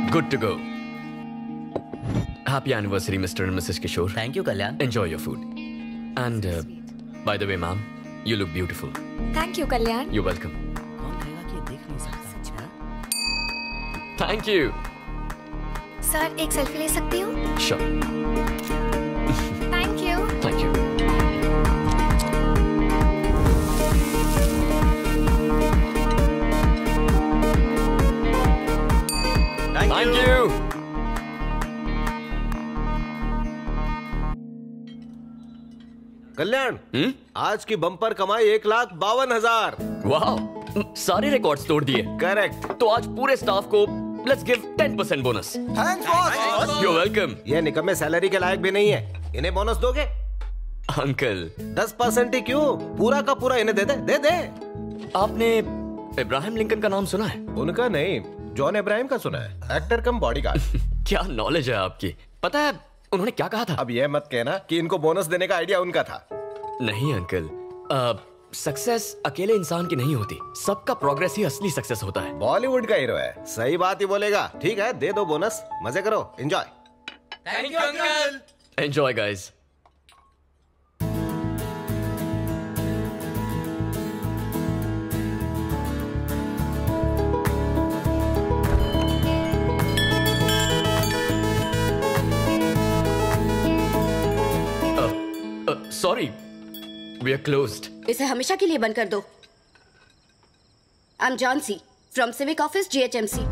Good to go. Happy anniversary, Mr. and Mrs. Kishore. Thank you, Kalyan. Enjoy your food. And by the way, ma'am, you look beautiful. Thank you, Kalyan. You're welcome. कौन कहेगा कि ये देख नहीं सकता? Thank you. Sir, एक selfie ले सकती हूँ? Sure. Thank you. Thank you. Thank you. कल्याण, आज की बम्पर कमाई 1,52,000। वाह, सारे रिकॉर्ड्स तोड़ दिए। करेक्ट। तो आज पूरे स्टाफ को लेट्स गिव 10% बोनस। Thanks boss. You're welcome. ये निकम्मे सैलरी के लायक भी नहीं है, इन्हें बोनस दोगे? अंकल 10% ही क्यों, पूरा का पूरा इन्हें दे दे। आपने इब्राहिम लिंकन का नाम सुना है? उनका नहीं, जॉन इब्राहिम का सुना है। Actor cum bodyguard. क्या नॉलेज है आपकी। पता है उन्होंने क्या कहा था? अब यह मत कहना कि इनको बोनस देने का आइडिया उनका था। नहीं अंकल, सक्सेस अकेले इंसान की नहीं होती, सबका प्रोग्रेस ही असली सक्सेस होता है। बॉलीवुड का हीरो है, सही बात ही बोलेगा। ठीक है, दे दो बोनस, मजे करो, enjoy. Thank you uncle. Enjoy guys. Sorry, we are closed. इसे हमेशा के लिए बंद कर दो। I am Jhansi from civic office GHMC।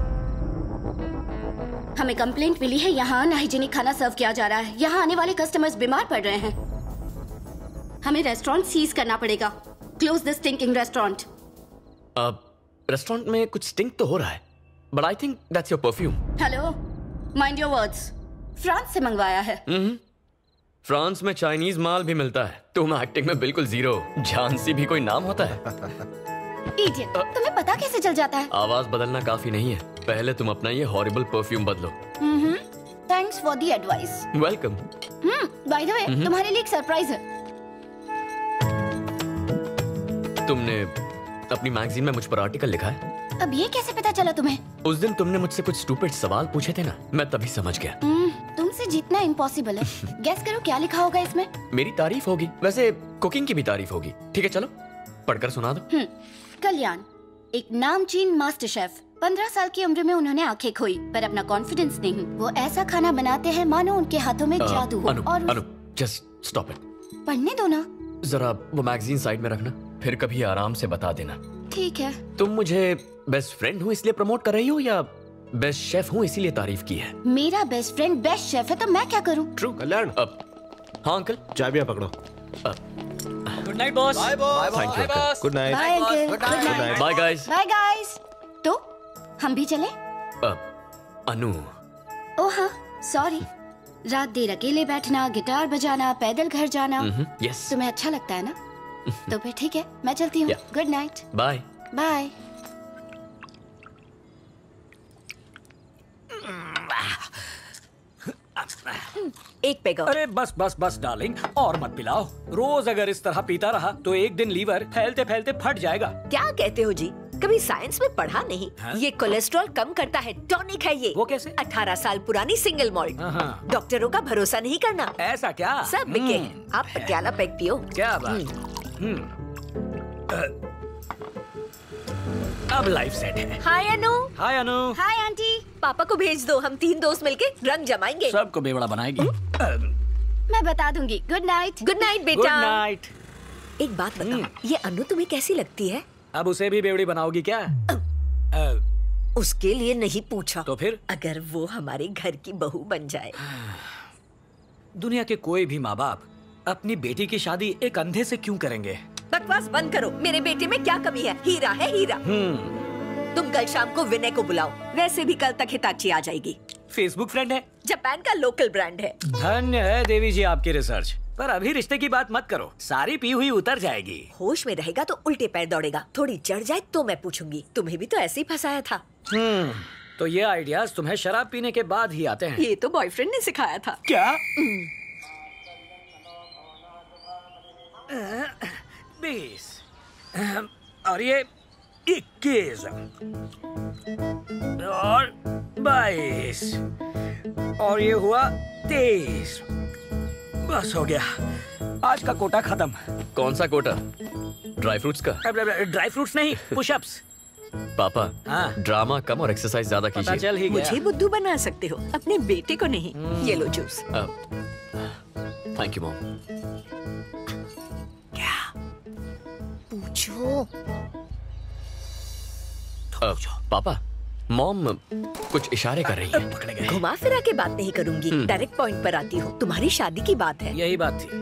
हमें कंप्लेंट मिली है, यहाँ अनहाइजीनिक खाना सर्व किया जा रहा है। यहाँ आने वाले कस्टमर्स बीमार पड़ रहे हैं। हमें रेस्टोरेंट सीज करना पड़ेगा। Close this stinking restaurant. Restaurant में कुछ स्टिंक तो हो रहा है, but I think that's your perfume. Hello, mind your words. France से मंगवाया है। फ्रांस में चाइनीज माल भी मिलता है। तुम एक्टिंग में बिल्कुल जीरो। झांसी भी कोई नाम होता है? इडियट, तुम्हें पता कैसे चल जाता है? आवाज बदलना काफी नहीं है, पहले तुम अपना ये हॉरिबल परफ्यूम बदलो। Thanks for the advice. Welcome. By the way, तुम्हारे लिए एक सरप्राइज है। तुमने अपनी मैगजीन में मुझ पर आर्टिकल लिखा है? अब ये कैसे पता चला तुम्हें? उस दिन तुमने मुझसे कुछ स्टूपिड सवाल पूछे थे ना, मैं तभी समझ गया। तुमसे जीतना इम्पॉसिबल है। गेस करो क्या लिखा होगा इसमें? मेरी तारीफ होगी, वैसे कुकिंग की भी तारीफ होगी। ठीक है, चलो पढ़कर सुना दो। कल्याण, एक नामचीन मास्टर शेफ। 15 साल की उम्र में उन्होंने आंखें खोई, पर अपना कॉन्फिडेंस नहीं। वो ऐसा खाना बनाते हैं मानो उनके हाथों में जादू हो। Anu, just stop it. पढ़ने दो ना। जरा वो मैगजीन साइड में रखना, फिर कभी आराम से बता देना। ठीक है। तुम मुझे बेस्ट फ्रेंड हूँ इसलिए प्रमोट कर रही हो या बेस्ट शेफ हूँ इसीलिए तारीफ की है? मेरा बेस्ट फ्रेंड बेस्ट शेफ है तो मैं क्या करूँ? ट्रू। कल्याण, हाँ अंकल, चाबियां पकड़ो। Good night boss. Bye boss. Thank you uncle. Good night. Bye uncle. Good night. Bye guys. Bye guys. तो हम भी चले? अनु। ओह हाँ, सॉरी। रात देर अकेले बैठना, गिटार बजाना, पैदल घर जाना, यस। तुम्हें अच्छा लगता है ना? तो फिर ठीक है, मैं चलती हूँ। Good night. Bye bye. एक पेग और। अरे बस बस बस डार्लिंग, और मत पिलाओ। रोज अगर इस तरह पीता रहा तो एक दिन लीवर फैलते फैलते फट जाएगा। क्या कहते हो जी? कभी साइंस में पढ़ा नहीं? ये कोलेस्ट्रॉल कम करता है, टॉनिक है ये। वो कैसे? 18 साल पुरानी सिंगल मॉल्ट। डॉक्टरों का भरोसा नहीं करना। ऐसा क्या? सब बिके हैं। आप पटियाला पेग पियो। क्या बात। अब लाइफ सेट है। Hi Anu. Hi Anu. Hi aunty. पापा को भेज दो, हम 3 दोस्त मिलके रंग जमाएंगे। सबको बेवड़ा बनाएगी। मैं बता दूंगी। Good night. गुड नाइट बेटा। Good night. एक बात बताओ, ये अनु तुम्हें कैसी लगती है? अब उसे भी बेवड़ी बनाओगी क्या? उसके लिए नहीं पूछा। तो फिर? अगर वो हमारे घर की बहू बन जाए। दुनिया के कोई भी माँ बाप अपनी बेटी की शादी एक अंधे से क्यों करेंगे? बकवास बंद करो। मेरे बेटे में क्या कमी है? हीरा है हीरा। तुम कल शाम को विनय को बुलाओ, वैसे भी कल तक हिताची आ जाएगी। फेसबुक फ्रेंड है, जापान का लोकल ब्रांड है। धन्य है देवी जी आपकी रिसर्च। पर अभी रिश्ते की बात मत करो, सारी पी हुई उतर जाएगी। होश में रहेगा तो उल्टे पैर दौड़ेगा, थोड़ी चढ़ जाए तो मैं पूछूंगी। तुम्हें भी तो ऐसे ही फंसाया था। तो ये आइडियाज तुम्हें शराब पीने के बाद ही आते हैं? ये तो बॉयफ्रेंड ने सिखाया था। क्या? 20 और ये 21 और 22 और ये हुआ 23। बस हो गया, आज का कोटा खत्म। कौन सा कोटा? ड्राई फ्रूट्स का? ड्राई फ्रूट्स नहीं, पुशअप्स। पापा, हाँ। ड्रामा कम और एक्सरसाइज ज्यादा पता कीजिए। चल ही गया। मुझे बुद्धू बना सकते हो, अपने बेटे को नहीं। ये लो जूस। Thank you mom. क्या पूछो? पापा, मॉम कुछ इशारे कर रही है। पकड़े गए। घुमा फिरा के बात नहीं करूंगी, डायरेक्ट पॉइंट पर आती हूँ। तुम्हारी शादी की बात है। यही बात थी।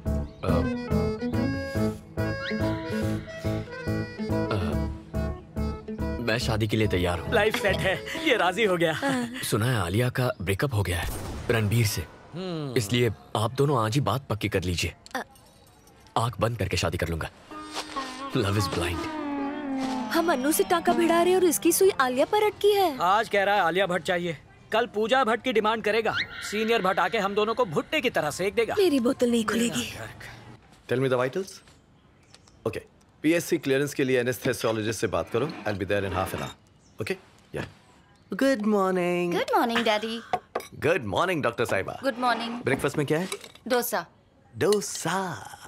मैं शादी के लिए तैयार हूँ। लाइफ सेट है, ये राजी हो गया। सुना है आलिया का ब्रेकअप हो गया है रणबीर से, इसलिए आप दोनों आज ही बात पक्की कर लीजिए। आंख बंद करके शादी कर लूंगा। Love is blind. हम अन्नू से टाका भिड़ा रहे और इसकी सुई आलिया पर अटकी है। आज कह रहा है आलिया भट्ट चाहिए, कल पूजा भट्ट की डिमांड करेगा। सीनियर भट्ट आके हम दोनों को भुट्टे की तरह सेक देगा। मेरी बोतल नहीं खुलेगी। Tell me the vitals. Okay, PSC clearance के लिए एनेस्थेसियोलॉजिस्ट से बात करो। I will be there in half an hour. Okay? Yeah. Good morning. Good morning daddy. Good morning doctor साहिबा। Good morning. ब्रेकफास्ट में क्या है? डोसा। डोसा।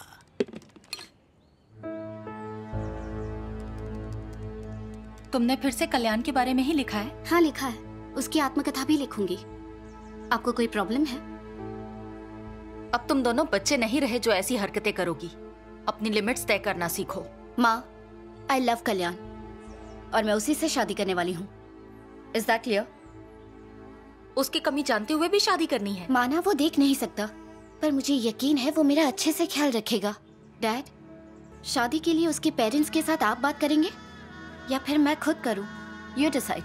तुमने फिर से कल्याण के बारे में ही लिखा है? हाँ लिखा है, उसकी आत्मकथा भी लिखूंगी। आपको कोई प्रॉब्लम है? अब तुम दोनों बच्चे नहीं रहे जो ऐसी हरकतें करोगी। अपनी लिमिट्स तय करना सीखो। माँ, आई लव कल्याण और मैं उसी से शादी करने वाली हूँ। Is that clear? उसकी कमी जानते हुए भी शादी करनी है? माना वो देख नहीं सकता, पर मुझे यकीन है वो मेरा अच्छे से ख्याल रखेगा। डैड, शादी के लिए उसके पेरेंट्स के साथ आप बात करेंगे या फिर मैं खुद करूं? You decide.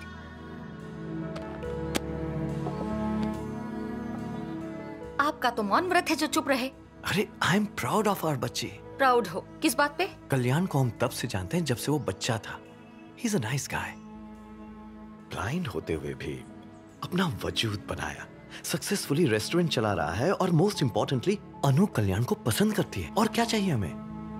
आपका तो मौन व्रत है जो चुप रहे। अरे I am proud of our बच्ची। प्राउड हो किस बात पे? कल्याण को हम तब से जानते हैं जब से वो बच्चा था। He is a nice guy. Blind होते हुए भी अपना वजूद बनाया, सक्सेसफुली रेस्टोरेंट चला रहा है और मोस्ट इंपॉर्टेंटली अनु कल्याण को पसंद करती है। और क्या चाहिए हमें?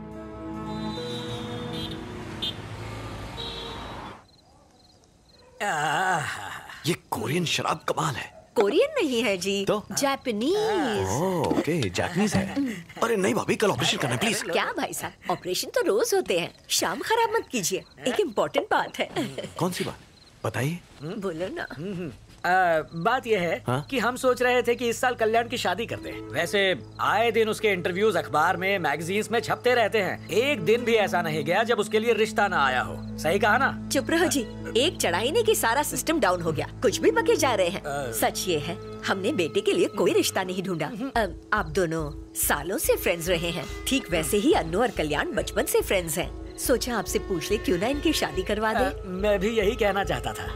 ये कोरियन शराब कमाल है। कोरियन नहीं है जी, तो? जापानीज। ओके, जापानीज है। अरे नहीं भाभी, कल ऑपरेशन करना प्लीज। क्या भाई साहब, ऑपरेशन तो रोज होते हैं, शाम खराब मत कीजिए। एक इम्पोर्टेंट बात है। कौन सी बात बताइए? बोलो ना। बात यह है हाँ? कि हम सोच रहे थे कि इस साल कल्याण की शादी करते हैं। वैसे आए दिन उसके इंटरव्यूज अखबार में, मैगजीन्स में छपते रहते हैं। एक दिन भी ऐसा नहीं गया जब उसके लिए रिश्ता ना आया हो। सही कहा ना? चुप रहो जी, एक चढ़ाई नहीं कि सारा सिस्टम डाउन हो गया। कुछ भी बके जा रहे हैं। सच ये है, हमने बेटे के लिए कोई रिश्ता नहीं ढूंढा। आप दोनों सालों से फ्रेंड्स रहे हैं, ठीक वैसे ही अन्नू और कल्याण बचपन से फ्रेंड्स हैं। सोचा आपसे पूछ ले क्यों ना इनकी शादी करवा दे। मैं भी यही कहना चाहता था।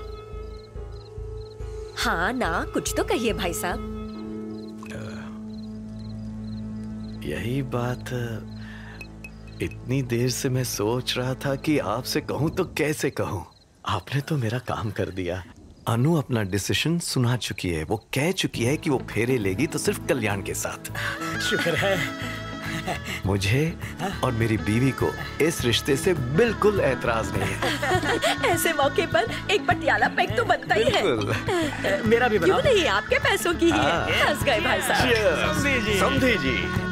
हाँ ना, कुछ तो कहिए भाई साहब। यही बात इतनी देर से मैं सोच रहा था कि आपसे कहूं तो कैसे कहूं। आपने तो मेरा काम कर दिया। अनु अपना डिसीजन सुना चुकी है। वो कह चुकी है कि वो फेरे लेगी तो सिर्फ कल्याण के साथ। शुक्र है। मुझे और मेरी बीवी को इस रिश्ते से बिल्कुल ऐतराज नहीं है। ऐसे मौके पर एक पटियाला पैक तो बनता ही है। बिल्कुल। मेरा भी क्यों बनाओ। नहीं, आपके पैसों की ही है। हंस गए भाई साहब। Cheers। समझी जी।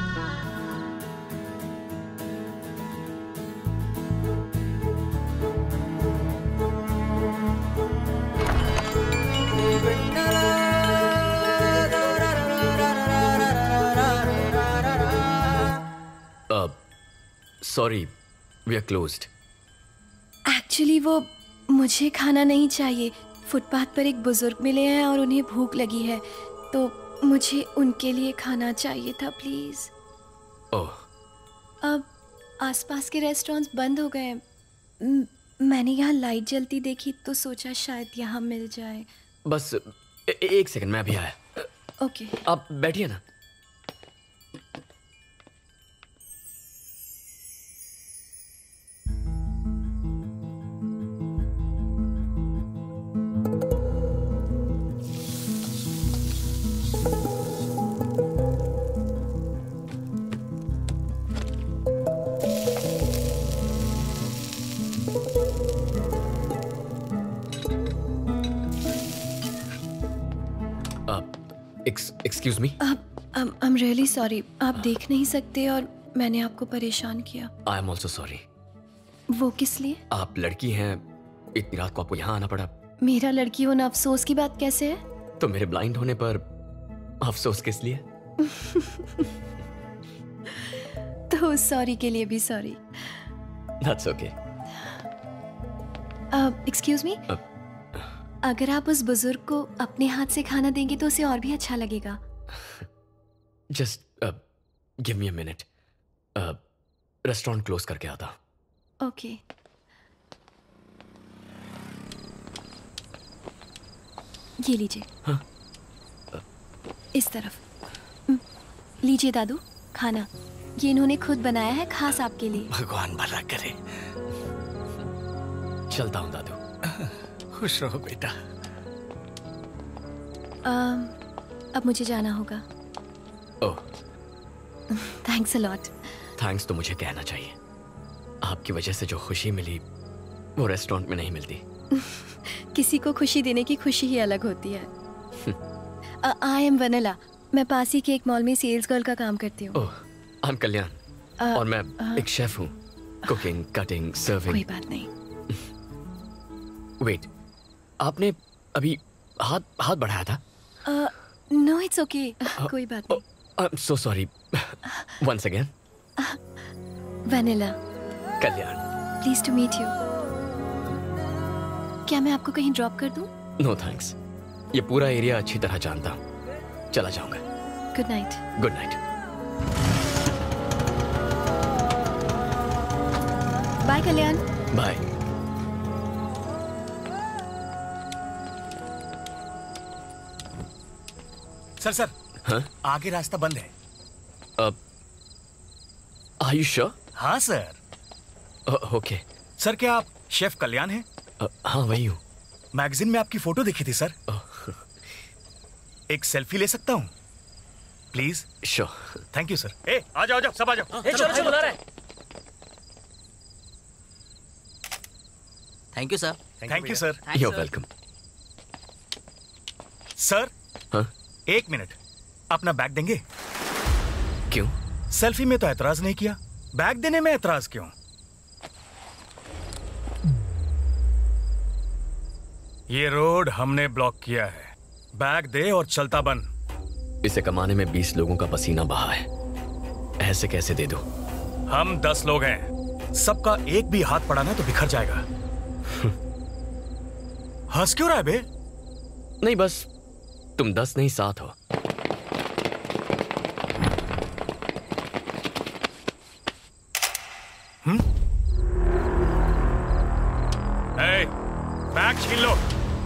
Sorry, we are closed. Actually वो मुझे खाना नहीं चाहिए। फुटपाथ पर एक बुजुर्ग मिले हैं और उन्हें भूख लगी है, तो मुझे उनके लिए खाना चाहिए था प्लीज। ओह, अब आसपास के रेस्टोरेंट्स बंद हो गए। मैंने यहाँ लाइट जलती देखी तो सोचा शायद यहाँ मिल जाए। बस एक सेकंड, मैं अभी आया। ओके। आप बैठिए ना। Excuse me. I am really sorry, आप देख नहीं सकते और मैंने आपको परेशान किया। I am also sorry. वो किस लिए? आप लड़की हैं, इतनी रात को आपको यहाँ आना पड़ा। मेरा लड़की होना अफसोस की बात कैसे है? तो मेरे ब्लाइंड होने पर अफसोस किस लिए? तो उस सॉरी के लिए भी sorry. That's okay. Excuse me, अगर आप उस बुजुर्ग को अपने हाथ से खाना देंगे तो उसे और भी अच्छा लगेगा। Just give me a minute. Restaurant close करके आता। ओके। ये लीजिए। हाँ? इस तरफ। लीजिए दादू, खाना ये इन्होंने खुद बनाया है, खास आपके लिए। भगवान भला करे। चलता हूँ दादू। खुश रहो बेटा। अब मुझे जाना होगा। Oh, thanks a lot. Thanks तो मुझे कहना चाहिए। आपकी वजह से जो खुशी मिली वो रेस्टोरेंट में नहीं मिलती। किसी को खुशी देने की खुशी ही अलग होती है। आई एम वनीला, मैं पास ही के एक मॉल में सेल्स गर्ल का काम करती हूँ। ओह, आई एम कल्याण और मैं एक शेफ हूँ। Cooking, cutting, serving. कोई बात नहीं। वेट, आपने अभी हाथ बढ़ाया था? नो इट्स ओके, कोई बात नहीं। I am so sorry. Once again. Vanilla. Kalyan. Please to meet you. क्या मैं आपको कहीं ड्रॉप कर दूं? नो थैंक्स, ये पूरा एरिया अच्छी तरह जानता हूँ। चला जाऊंगा। Good night. Good night. Bye Kalyan. Bye. Sir हाँ? आगे रास्ता बंद है। Are you sure? हाँ सर। ओके। सर क्या आप शेफ कल्याण हैं? हाँ वही हूँ। मैगजीन में आपकी फोटो देखी थी सर। एक सेल्फी ले सकता हूँ please? Sure. Thank you sir. ए आ जाओ सब आ जाओ। चलो बुला रहे। Thank you sir. Thank you sir. You are welcome. Sir हाँ? एक मिनट, अपना बैग देंगे? क्यों? सेल्फी में तो एतराज नहीं किया, बैग देने में एतराज क्यों? ये रोड हमने ब्लॉक किया है, बैग दे और चलता बन। इसे कमाने में 20 लोगों का पसीना बहा है, ऐसे कैसे दे दो? हम 10 लोग हैं, सबका एक भी हाथ पड़ा ना तो बिखर जाएगा। हंस क्यों रहा है बे? नहीं बस तुम 10 नहीं 7 हो। बैग छीन लो।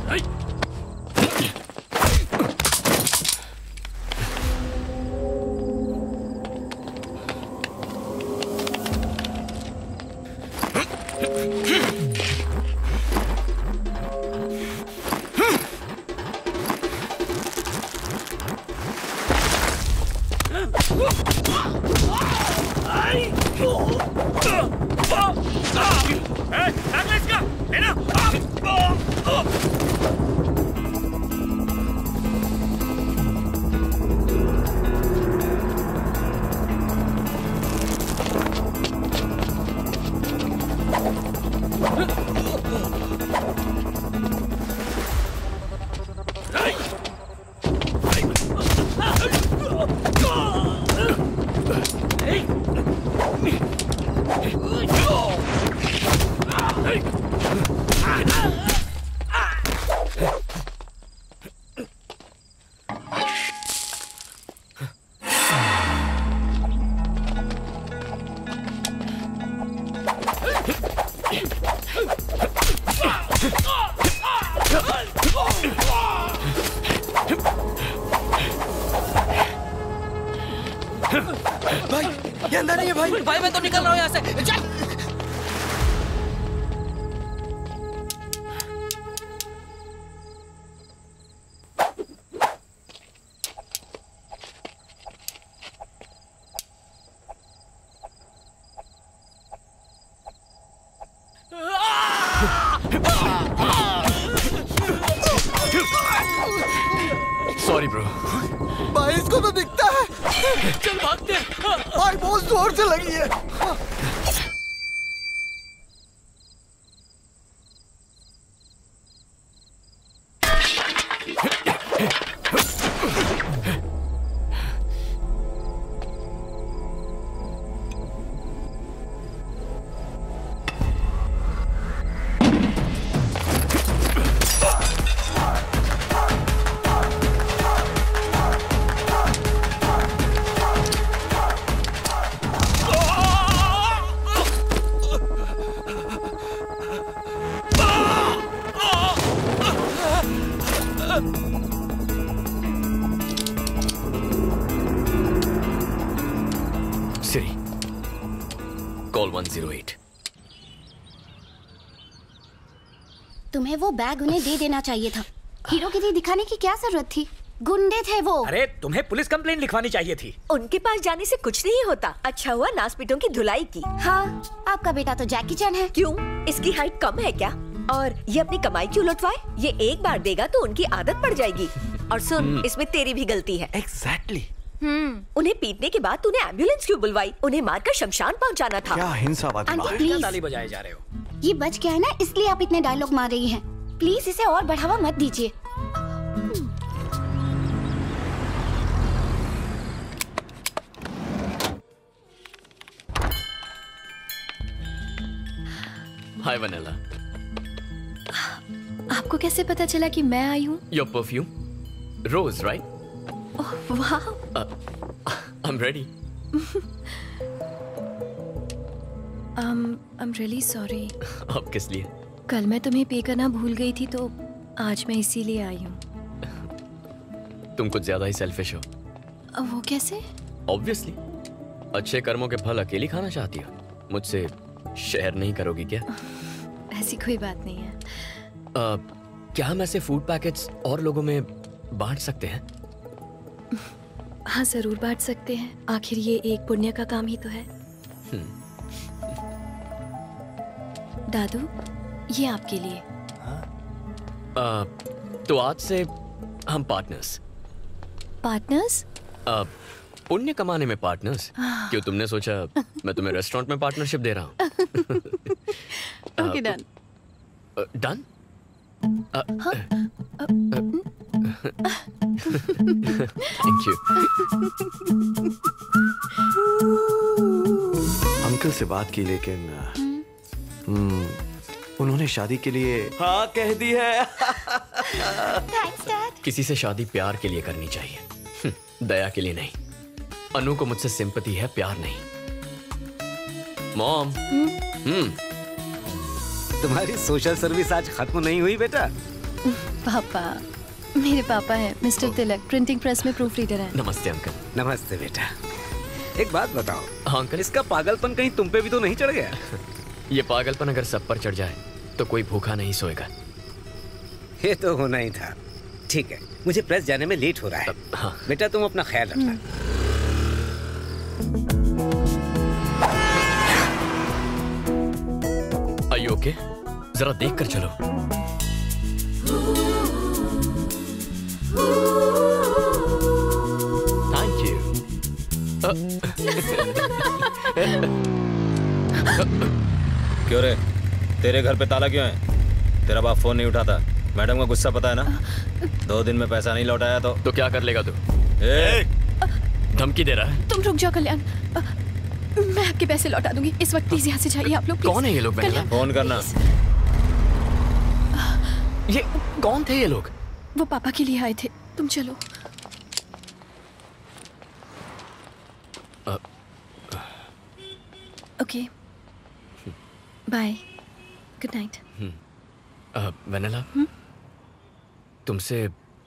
भाई ये अंदर नहीं है भाई। भाई मैं तो निकल रहा हूँ यहाँ से। चल। Sorry bro. भाई इसको तो दिखता है। चल भागते हैं। भाई बहुत जोर से लगी है। Siri, call 108। तुम्हें वो बैग उन्हें दे देना चाहिए था। हीरोगिरी दिखाने की क्या जरूरत थी? गुंडे थे वो। अरे तुम्हें पुलिस कंप्लेंट लिखवानी चाहिए थी। उनके पास जाने से कुछ नहीं होता। अच्छा हुआ नासपीटों की धुलाई की। हाँ, आपका बेटा तो जैकी चैन है। क्यों? इसकी हाइट कम है क्या? और ये अपनी कमाई क्यों लुटवाए? ये एक बार देगा तो उनकी आदत पड़ जाएगी। और सुन, इसमें तेरी भी गलती है। एग्जैक्टली। उन्हें पीटने के बाद तूने एम्बुलेंस क्यों बुलवाई? उन्हें मारकर शमशान पहुंचाना था। क्या हिंसावादी बात है? प्लीज, ताली बजाए जा रहे हो। ये बच गया है ना, इसलिए आप इतने डायलॉग मार रही हैं। प्लीज इसे और बढ़ावा मत दीजिए। Hi Vanilla. आपको कैसे पता चला कि मैं आई हूँ? Your perfume, rose, right? वाह। I am ready. I'm really sorry। अब किस लिए? कल मैं तुम्हें पे करना भूल गई थी, तो आज मैं इसीलिए आई हूँ। तुम कुछ ज्यादा ही सेल्फिश हो। वो कैसे? ऑब्वियसली, अच्छे कर्मों के फल अकेली खाना चाहती हो। मुझसे शेयर नहीं करोगी क्या? ऐसी कोई बात नहीं है। क्या हम ऐसे फूड पैकेट्स और लोगों में बांट सकते हैं? हाँ, जरूर बांट सकते हैं। आखिर ये एक पुण्य का काम ही तो है। दादू, ये आपके लिए। तो आज से हम पार्टनर्स। पार्टनर्स? पुण्य कमाने में पार्टनर्स। क्यों, तुमने सोचा मैं तुम्हें रेस्टोरेंट में पार्टनरशिप दे रहा हूँ? Okay, done. Done? Thank you. Uncle से बात की, लेकिन उन्होंने शादी के लिए हाँ कह दी है। Thanks dad. किसी से शादी प्यार के लिए करनी चाहिए, दया के लिए नहीं। अनु को मुझसे सिंपैथी है, प्यार नहीं। मॉम। तुम्हारी सोशल सर्विस आज खत्म नहीं हुई बेटा? पापा, मेरे पापा हैं मिस्टर तिलक, प्रिंटिंग प्रेस में प्रूफ रीडर हैं। नमस्ते अंकल। नमस्ते बेटा। एक बात बताओ। हाँ अंकल। इसका पागलपन कहीं तुम पे भी तो नहीं चढ़ गया? ये पागलपन अगर सब पर चढ़ जाए तो कोई भूखा नहीं सोएगा। ये तो होना ही था। ठीक है, मुझे प्रेस जाने में लेट हो रहा है। हाँ। बेटा तुम अपना ख्याल रखना। Are you okay? जरा देख कर चलो। Thank you. क्यों रे, तेरे घर पे ताला क्यों है? तेरा बाप फोन नहीं उठाता। मैडम का गुस्सा पता है ना? 2 दिन में पैसा नहीं लौटाया तो क्या कर लेगा तू? धमकी दे रहा है? तुम रुक जाओ कल्याण, मैं आपके पैसे लौटा दूंगी। इस वक्त प्लीज यहाँ से जाइए आप लोग। कौन है ये लोग? फोन करना। ये कौन थे ये लोग? वो पापा के लिए आए थे। तुम चलो। Okay, bye, good night. Vanilla, तुमसे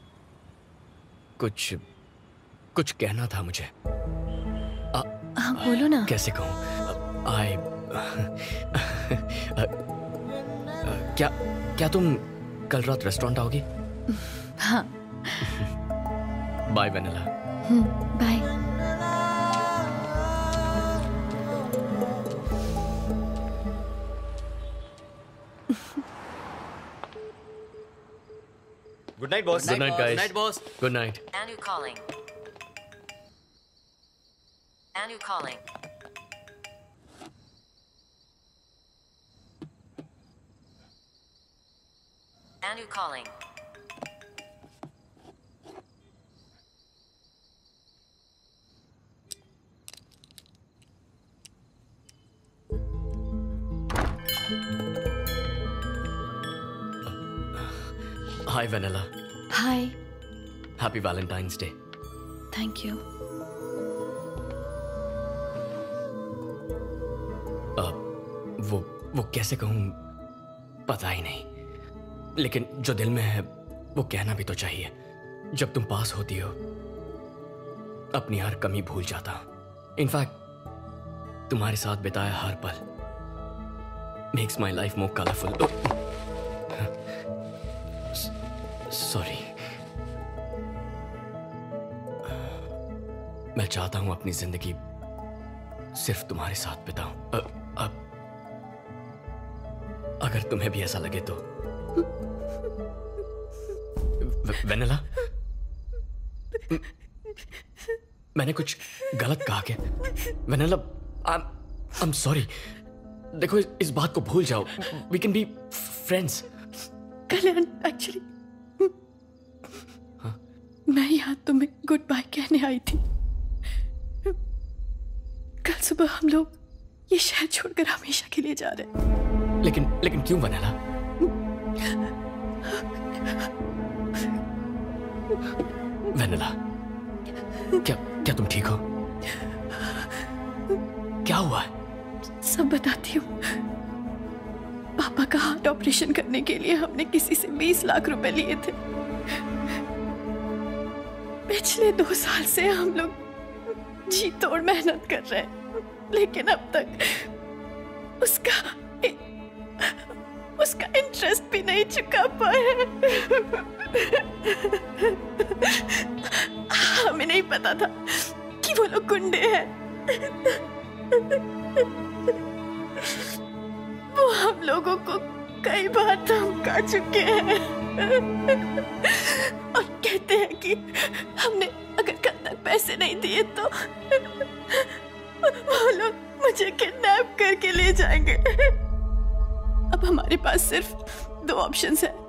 कुछ कहना था मुझे। हाँ बोलो ना। कैसे कहूँ? क्या तुम कल रात रेस्टोरेंट आओगी? हाँ। Bye Vanilla. Bye. Good night boss. Good night guys. Night boss. Good night. Anu calling. Anu calling. Anu calling. Hi Vanilla. Hi. Happy Valentine's day. Thank you. वो कैसे कहूँ पता ही नहीं, लेकिन जो दिल में है वो कहना भी तो चाहिए। जब तुम पास होती हो अपनी हर कमी भूल जाता हूं। इनफैक्ट तुम्हारे साथ बिताया हर पल makes my life more colourful. Sorry. मैं चाहता हूं अपनी जिंदगी सिर्फ तुम्हारे साथ बिताऊं। अब अगर तुम्हें भी ऐसा लगे तो। वेनिला, मैंने कुछ गलत कहा क्या? Vennela, I am sorry. देखो इस बात को भूल जाओ। We can be friends. Kalyan, actually मैं यहाँ तुम्हें गुड बाय कहने आई थी। कल सुबह हम लोग ये शहर छोड़कर हमेशा के लिए जा रहे हैं। लेकिन क्यों वेनिला? वेनिला, क्या तुम ठीक हो? क्या हुआ है? सब बताती हूँ। पापा का हार्ट ऑपरेशन करने के लिए हमने किसी से 20 लाख रुपए लिए थे। पिछले 2 साल से हम लोग जी तोड़ मेहनत कर रहे हैं, लेकिन अब तक उसका इंटरेस्ट भी नहीं चुका पाए। हमें नहीं पता था कि वो लोग गुंडे हैं। वो हम लोगों को कई बार धमका चुके हैं और कहते हैं कि हमने अगर कल तक पैसे नहीं दिए तो वो लोग मुझे किडनैप करके ले जाएंगे। अब हमारे पास सिर्फ 2 ऑप्शंस हैं।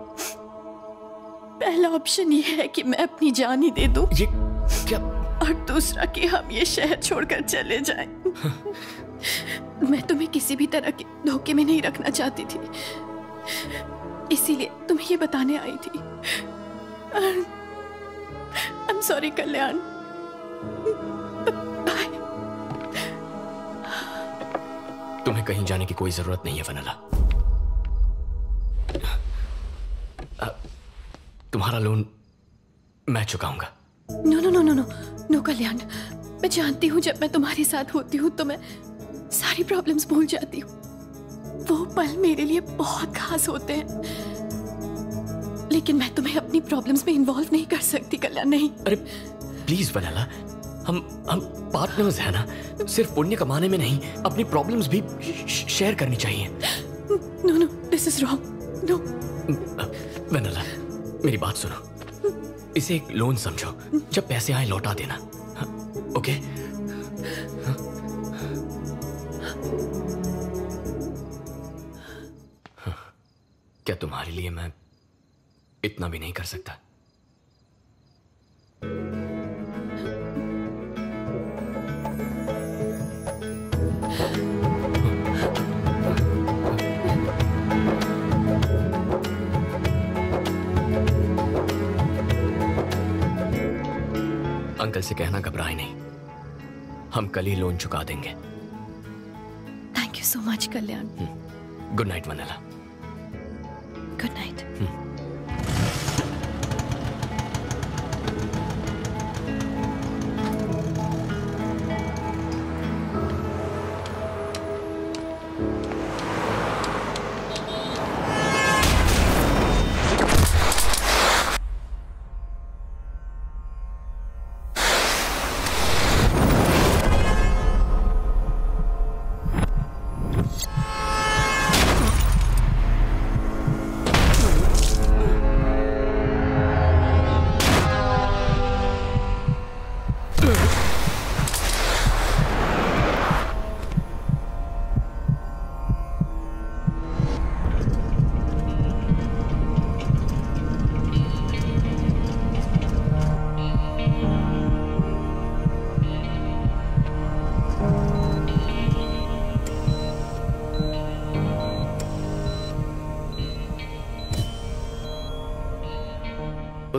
पहला ऑप्शन ये है कि मैं अपनी जान ही दे दूं। ये क्या? और दूसरा कि हम ये शहर छोड़कर चले जाएं। मैं तुम्हें किसी भी तरह के धोखे में नहीं रखना चाहती थी, इसीलिए तुम्हें ये बताने आई थी। I'm sorry Kalyan. बाय। तुम्हें कहीं जाने की कोई जरूरत नहीं है वेनिला। तुम्हारा लोन मैं चुकाऊंगा। नो कल्याण। मैं जानती हूँ जब मैं तुम्हारे साथ होती हूँ तो मैं सारी प्रॉब्लम्स भूल जाती हूँ। वो पल मेरे लिए बहुत खास होते हैं, लेकिन मैं तुम्हें अपनी प्रॉब्लम्स में इन्वॉल्व नहीं कर सकती कल्याण। नहीं। अरे प्लीज वेनिला, हम पार्टनर्स हैं ना। सिर्फ पुण्य कमाने में नहीं, अपनी प्रॉब्लम्स भी शेयर करनी चाहिए। No, this is wrong. No Vennela, मेरी बात सुनो। इसे एक लोन समझो। जब पैसे आए लौटा देना। ओके? क्या तुम्हारे लिए मैं इतना भी नहीं कर सकता? अंकल से कहना घबराए नहीं, हम कल ही लोन चुका देंगे। Thank you so much Kalyan. Good night Vennela. Good night.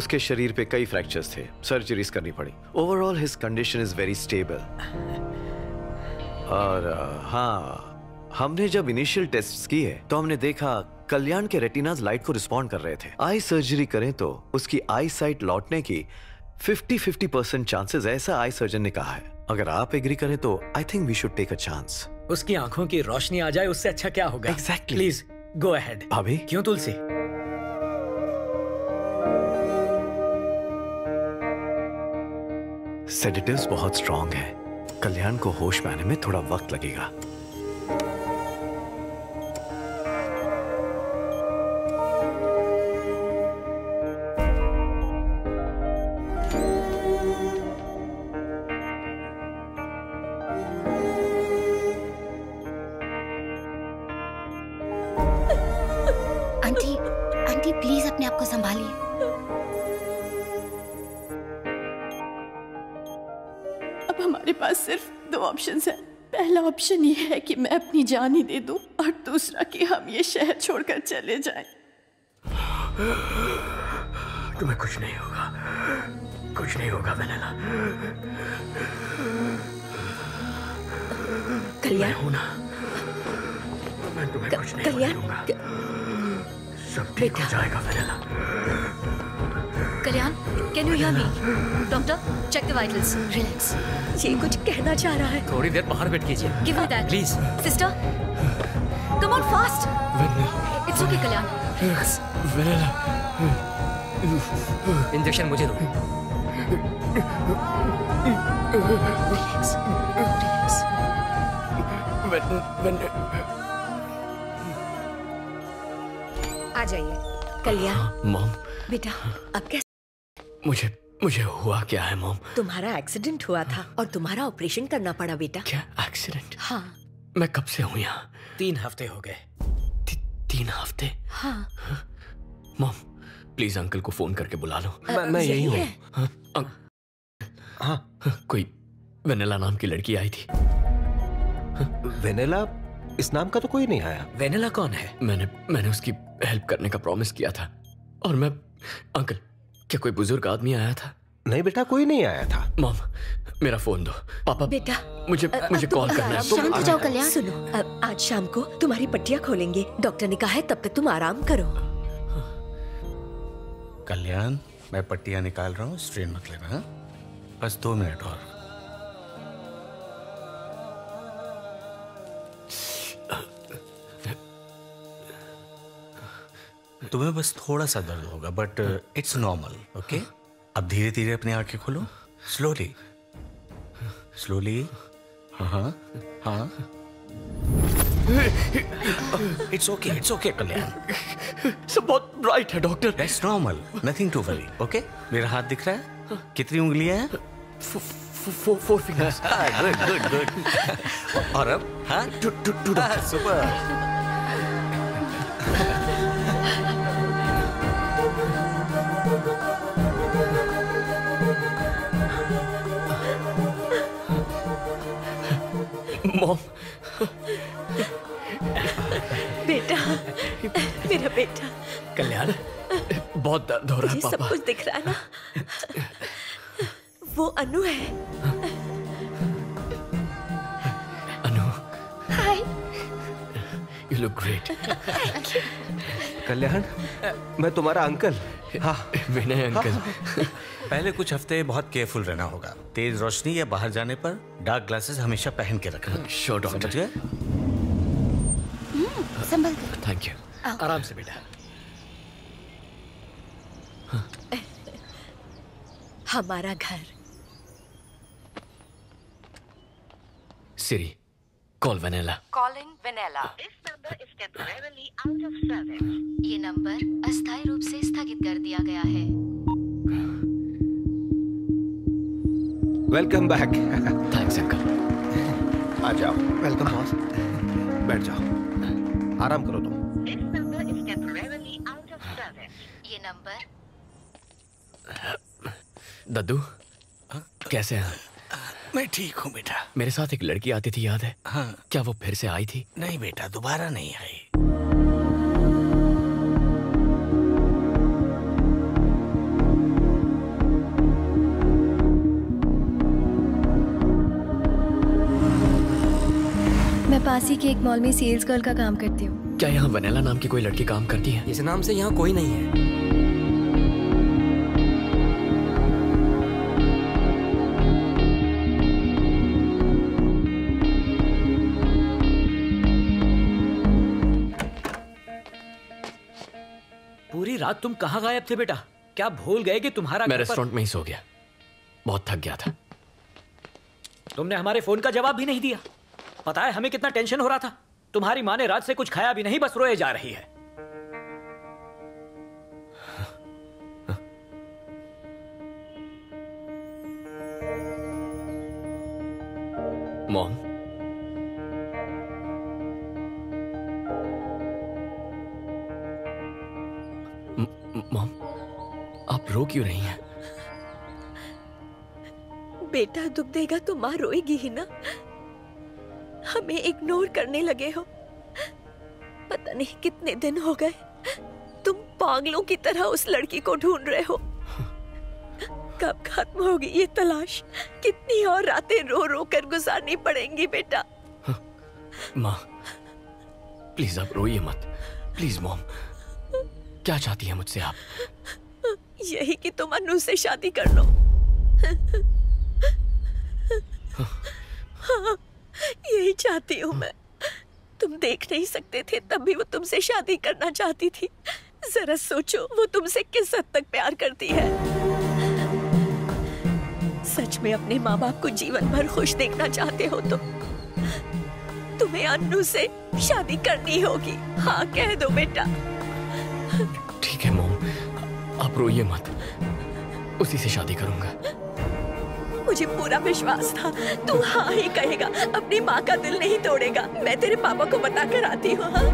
उसके शरीर पे कई फ्रैक्चर्स थे, सर्जरीज करनी पड़ी। Overall his condition is very stable. और हाँ, हमने जब इनिशियल टेस्ट्स किए तो हमने देखा कल्याण के रेटिनाज लाइट को रिस्पॉन्ड कर रहे थे। आई सर्जरी करें तो उसकी आई साइट लौटने की 50-50% चांसेस, ऐसा आई सर्जन ने कहा है। अगर आप एग्री करें तो I think we should take a chance. उसकी आंखों की रोशनी आ जाए उससे अच्छा क्या होगा? Exactly. Please go ahead. भाभी क्यों तुलसी? सेडेटिव्स बहुत स्ट्रॉन्ग है, कल्याण को होश में आने में थोड़ा वक्त लगेगा। आंटी प्लीज अपने आप को संभालिए। अब हमारे पास सिर्फ 2 ऑप्शंस हैं। पहला ऑप्शन ये है कि मैं अपनी जान ही दे दूं, और दूसरा कि हम ये शहर छोड़कर चले जाएं। तुम्हें कुछ नहीं होगा, कुछ नहीं होगा वेनेला। कल्याण हूं ना, मैं तुम्हें कुछ नहीं करूंगा। सब ठीक हो जाएगा Vennela. Kalyan, can you hear me? Doctor, check the vitals. Relax. ये कुछ कहना चाह रहा है। थोड़ी देर बाहर वेट कीजिए। Give me that please. Sister, come on fast. It's okay Kalyan. Vennela, injection मुझे दो। Relax, relax. आ जाइए। कल्याण। मॉम। बेटा, अब कैसे? मुझे हुआ क्या है मॉम? तुम्हारा एक्सीडेंट हुआ था और तुम्हारा ऑपरेशन करना पड़ा बेटा। क्या एक्सीडेंट? हाँ। मैं कब से हूँ यहाँ? 3 हफ्ते हो गए। 3 हफ्ते? हाँ। मॉम प्लीज अंकल को फोन करके बुला लो। मैं यही हूँ। हाँ, कोई वेनेला नाम की लड़की आई थी। वेनेला? इस नाम का तो कोई नहीं आया। वेनेला कौन है? मैंने उसकी हेल्प करने का प्रॉमिस किया था। और मैं अंकल, क्या कोई बुजुर्ग आदमी आया था? नहीं बेटा, कोई नहीं आया था। मॉम मेरा फोन दो। पापा बेटा, मुझे कॉल करना है। शांत हो जाओ कल्याण। सुनो, आज शाम को तुम्हारी पट्टियां खोलेंगे। डॉक्टर ने कहा है तब तक तुम आराम करो। कल्याण, मैं पट्टियां निकाल रहा हूँ, स्ट्रेन मत लेना। हाँ? बस 2 मिनट और। तुम्हें बस थोड़ा सा दर्द होगा, बट इट्स नॉर्मल। ओके, अब धीरे धीरे अपनी आंखें खोलो। Slowly slowly. हाँ हाँ, इट्स ओके कल्याण। सब बहुत ब्राइट है doctor. That's normal, nothing to worry. Okay, मेरा हाथ दिख रहा है? कितनी उंगलियां हैं? 4 फिंगर्स। गुड। और अब? हाँ, सुपर। मॉम। बेटा, मेरा बेटा। कल्याण, बहुत दर्द हो रहा है मुझे सब पापा। कुछ दिख रहा है ना? वो अनु है। Anu, hi. You look great. Kalyan, मैं तुम्हारा अंकल। हाँ, विनय अंकल। पहले कुछ हफ्ते बहुत केयरफुल रहना होगा। तेज रोशनी या बाहर जाने पर डार्क ग्लासेस हमेशा पहन के रखना। Sure doctor. समझ गए? संभल कर। Thank you. आराम से बेटा। हमारा घर। Siri, call Vennela. Calling Vanilla. This number is temporarily out of service. ये नंबर अस्थायी रूप से स्थगित कर दिया गया है। Welcome back. Thanks uncle. आ जाओ। Welcome boss. बैठ जाओ, आराम करो तुम। This number is temporarily out of service. ये नंबर। दद्दू, कैसे हैं? मैं ठीक हूँ बेटा। मेरे साथ एक लड़की आती थी, याद है? हाँ। क्या वो फिर से आई थी? नहीं बेटा, दोबारा नहीं आई। पास ही के एक मॉल में सेल्स गर्ल का काम करती हूँ। क्या यहाँ वनेला नाम की कोई लड़की काम करती है? इस नाम से यहाँ कोई नहीं है। पूरी रात तुम कहाँ गायब थे बेटा? क्या भूल गए कि तुम्हारा मैं रेस्टोरेंट में ही सो गया, बहुत थक गया था। तुमने हमारे फोन का जवाब भी नहीं दिया। पता है हमें कितना टेंशन हो रहा था। तुम्हारी माँ ने रात से कुछ खाया भी नहीं, बस रोए जा रही है। मॉम, मॉम, आप रो क्यों रही हैं? बेटा दुख देगा तो माँ रोएगी ही ना। हमें इग्नोर करने लगे हो। पता नहीं कितने दिन हो गए तुम पागलों की तरह उस लड़की को ढूंढ रहे हो। कब खत्म होगी ये तलाश? कितनी और रातें रो रो कर गुजारनी पड़ेंगी बेटा? माँ प्लीज आप रोइए मत, प्लीज। मॉम क्या चाहती है मुझसे आप? यही कि तुम अनु से शादी कर लो। हाँ, यही चाहती हूँ मैं। तुम देख नहीं सकते थे तब भी वो तुमसे शादी करना चाहती थी। जरा सोचो वो तुमसे किस हद तक प्यार करती है। सच में अपने माँ बाप को जीवन भर खुश देखना चाहते हो तो तुम्हें अनु से शादी करनी होगी। हाँ कह दो बेटा। ठीक है मॉम, आप रोइए मत, उसी से शादी करूंगा। मुझे पूरा विश्वास था तू हाँ ही कहेगा, अपनी माँ का दिल नहीं तोड़ेगा। मैं तेरे पापा को बता कर आती हूँ। हाँ?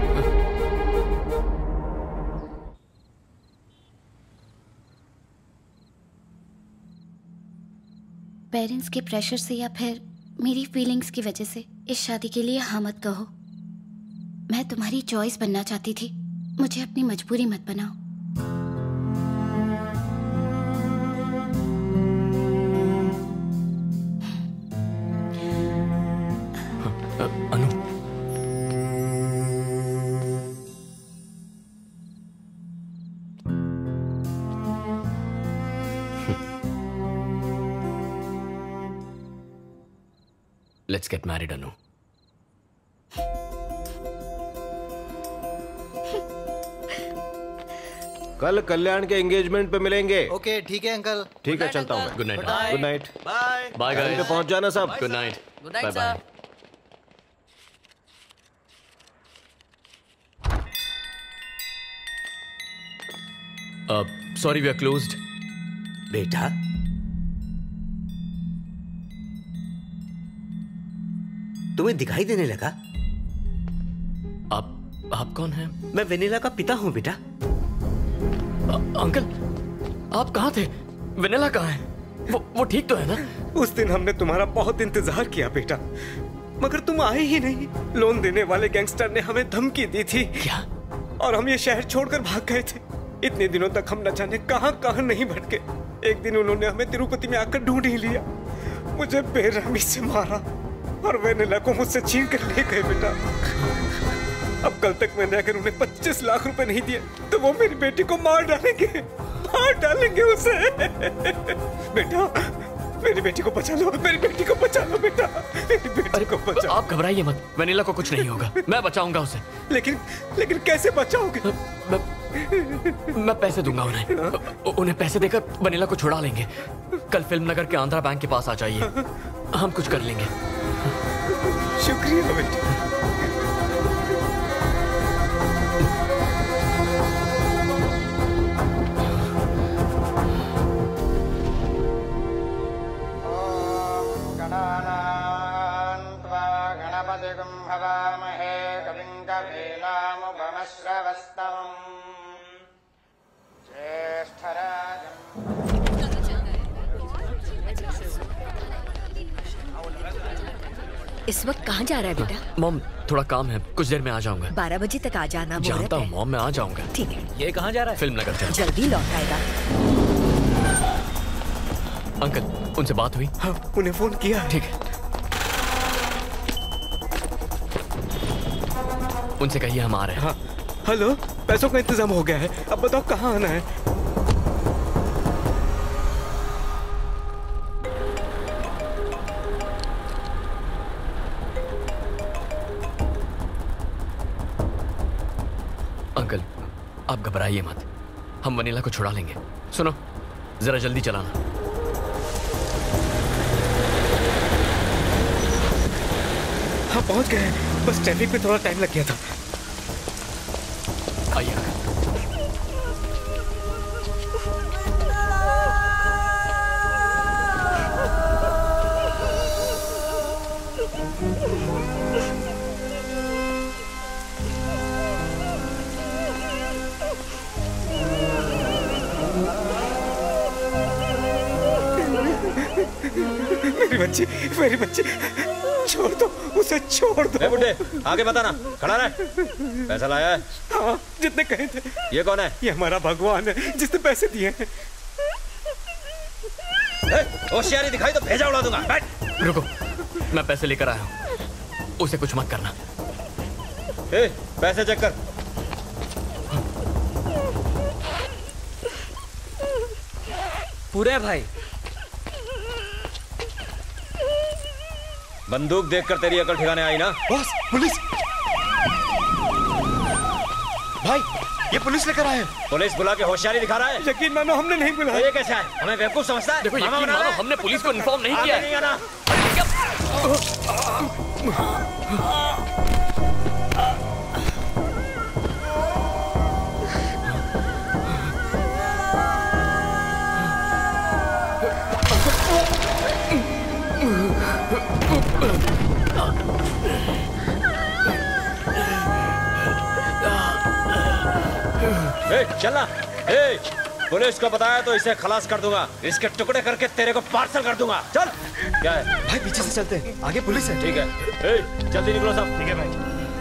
पेरेंट्स के प्रेशर से या फिर मेरी फीलिंग्स की वजह से इस शादी के लिए हाँ मत कहो। मैं तुम्हारी चॉइस बनना चाहती थी, मुझे अपनी मजबूरी मत बनाओ। Anu, let's get married Anu. कल कल्याण के एंगेजमेंट पे मिलेंगे। ओके ठीक है अंकल। ठीक है चलता हूँ मैं। Good night. Good night. Bye bye guys. Time पे पहुंच जाना सब। Good night. Good night sir. Sorry we are closed. बेटा तुम्हें दिखाई देने लगा? आप कौन हैं? मैं वेनिला का पिता हूँ बेटा। अंकल आप कहाँ थे? वेनिला कहाँ है? वो ठीक तो है ना? उस दिन हमने तुम्हारा बहुत इंतजार किया बेटा, मगर तुम आए ही नहीं। लोन देने वाले गैंगस्टर ने हमें धमकी दी थी। क्या? और हम ये शहर छोड़कर भाग गए थे। इतने दिनों तक हम न जाने कहां कहां नहीं भटके। एक दिन उन्होंने हमें तिरुपति में आकर ढूंढ ही लिया। मुझे बेरहमी से मारा और वेनिला को मुझसे छीन कर ले गए बेटा। अब कल तक मैंने अगर उन्हें 25 लाख रुपए नहीं दिए तो वो मेरी बेटी को मार डालेंगे उसे। बेटा मेरी बेटी को बचा लो, मेरी बेटी को बचा लो बेटा, मेरी बेटी को बचा। आप घबराइए मत, वेनिला को कुछ नहीं होगा, मैं बचाऊंगा उसे। लेकिन कैसे बचाओगे? मैं पैसे दूंगा उन्हें पैसे देकर वेनिला को छुड़ा लेंगे। कल फिल्म नगर के आंध्रा बैंक के पास आ जाइए, हम कुछ कर लेंगे। शुक्रिया बेटा। इस वक्त कहाँ जा रहा है बेटा? मॉम थोड़ा काम है, कुछ देर में आ जाऊंगा। 12 बजे तक आ जाना। जानता हूँ मॉम, मैं आ जाऊंगा। ठीक है। ये कहाँ जा रहा है? फिल्म नगर। जल्दी लौट आएगा। अंकल उनसे बात हुई? हाँ उन्हें फोन किया। ठीक है। उनसे कहिए हम आ रहे हैं। हाँ हेलो, पैसों का इंतजाम हो गया है, अब बताओ कहाँ आना है? अंकल आप घबराइए मत, हम वनीला को छुड़ा लेंगे। सुनो जरा जल्दी चलाना। हाँ पहुंच गए, बस ट्रैफिक में थोड़ा टाइम लग गया था। आइए। मेरी बच्ची छोड़ दो उसे, छोड़ दो। बुड्ढे आगे बताना, खड़ा रहे। पैसा लाया है? हाँ जितने कहे थे। ये कौन है? ये हमारा भगवान है जिसने पैसे दिए हैं। होशियारी दिखाई तो भेजा उड़ा दूंगा। बैठ। रुको, मैं पैसे लेकर आया हूँ, उसे कुछ मत करना। पैसे चेक कर। पूरे भाई, बंदूक देखकर तेरी अकल ठिकाने आई ना? Boss police! भाई ये पुलिस लेकर आए हैं। पुलिस बुला के होशियारी दिखा रहा है? यकीन मानो हमने नहीं बुलाया। तो ये कैसे है? हमें बेवकूफ समझता है? देखो यकीन मानो हमने पुलिस को इन्फॉर्म नहीं किया है। चलना। पुलिस को बताया तो इसे खलास कर दूंगा, इसके टुकड़े करके तेरे को पार्सल कर दूंगा। चल। क्या है भाई? पीछे से चलते हैं, आगे पुलिस है। ठीक है, जल्दी निकलो सब। ठीक है भाई।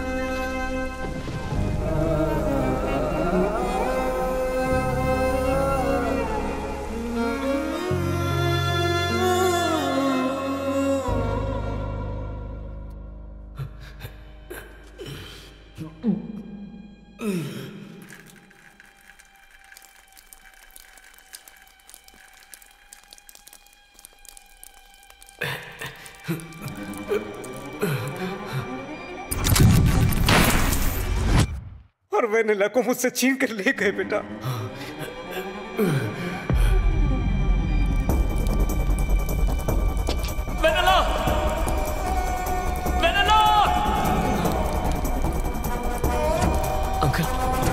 और वेनिला को मुझसे छीन कर ले गए बेटा। वेनिला! वेनिला! अंकल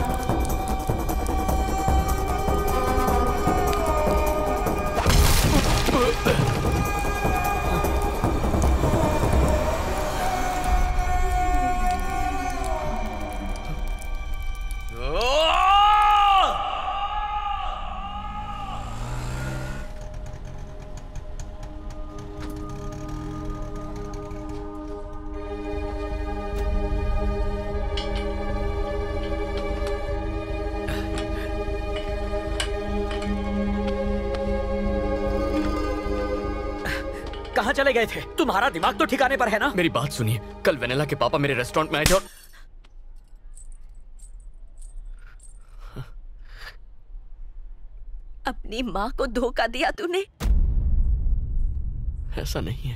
कहाँ चले गए थे? तुम्हारा दिमाग तो ठिकाने पर है ना? मेरी बात सुनिए, कल वेनिला के पापा मेरे रेस्टोरेंट में आए थे और अपनी माँ को धोखा दिया तूने। ऐसा नहीं है।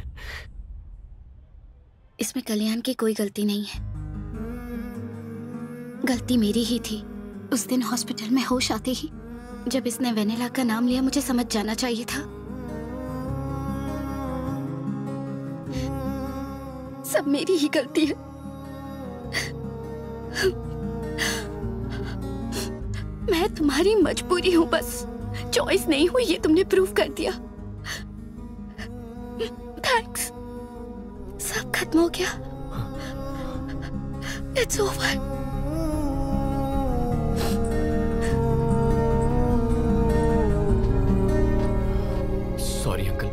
इसमें कल्याण की कोई गलती नहीं है, गलती मेरी ही थी। उस दिन हॉस्पिटल में होश आते ही जब इसने वेनिला का नाम लिया, मुझे समझ जाना चाहिए था। सब मेरी ही गलती है। मैं तुम्हारी मजबूरी हूं, बस चॉइस नहीं हुई, ये तुमने प्रूव कर दिया। थैंक्स। सब खत्म हो गया। It's over. Sorry uncle.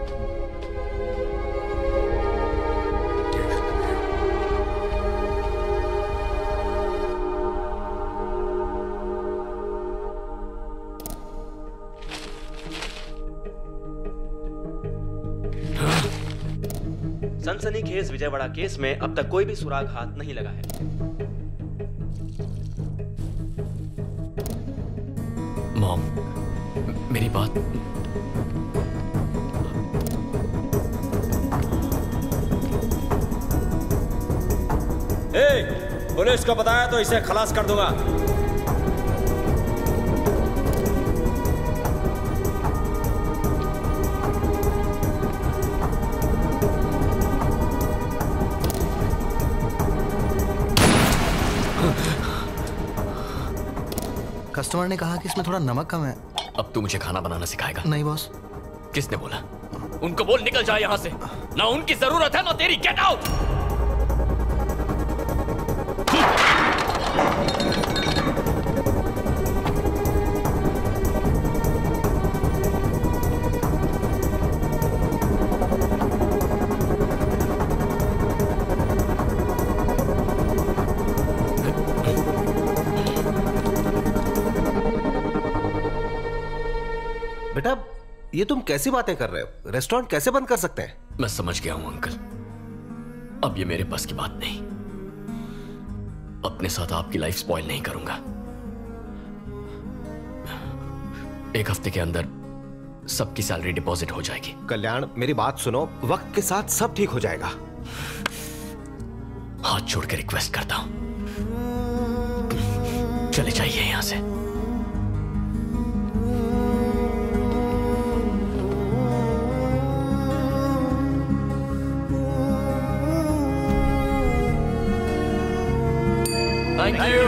सनसनीखेज विजयवाड़ा केस में अब तक कोई भी सुराग हाथ नहीं लगा है। मॉम, मेरी बात। पुलिस को बताया तो इसे खलास कर दूंगा। कस्टमर ने कहा कि इसमें थोड़ा नमक कम है। अब तू मुझे खाना बनाना सिखाएगा? नहीं बॉस। किसने बोला? उनको बोल निकल जाए यहाँ से। ना उनकी जरूरत है ना तेरी। Get out. बेटा, ये तुम कैसी बातें कर रहे हो? रेस्टोरेंट कैसे बंद कर सकते हैं? मैं समझ गया हूं अंकल, अब ये मेरे बस की बात नहीं। अपने साथ आपकी लाइफ स्पॉइल नहीं करूंगा। एक हफ्ते के अंदर सबकी सैलरी डिपॉजिट हो जाएगी। कल्याण, मेरी बात सुनो, वक्त के साथ सब ठीक हो जाएगा। हाथ जोड़ के रिक्वेस्ट करता हूं, चले जाइए यहां से। Thank you.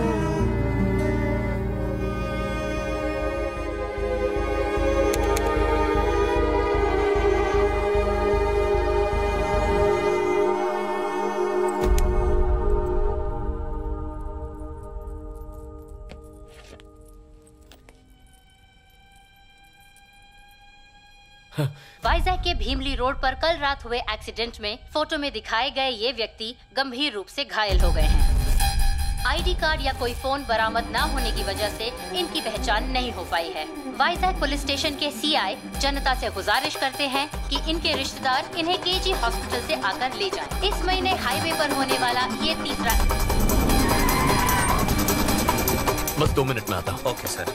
वाइजैक के भीमली रोड पर कल रात हुए एक्सीडेंट में फोटो में दिखाए गए ये व्यक्ति गंभीर रूप से घायल हो गए हैं। आईडी कार्ड या कोई फोन बरामद न होने की वजह से इनकी पहचान नहीं हो पाई है। वाइजैक पुलिस स्टेशन के सीआई जनता से गुजारिश करते हैं कि इनके रिश्तेदार इन्हें केजी हॉस्पिटल से आकर ले जाएं। इस महीने हाईवे पर होने वाला ये तीसरा। बस 2 मिनट में आता हूँ। Okay sir.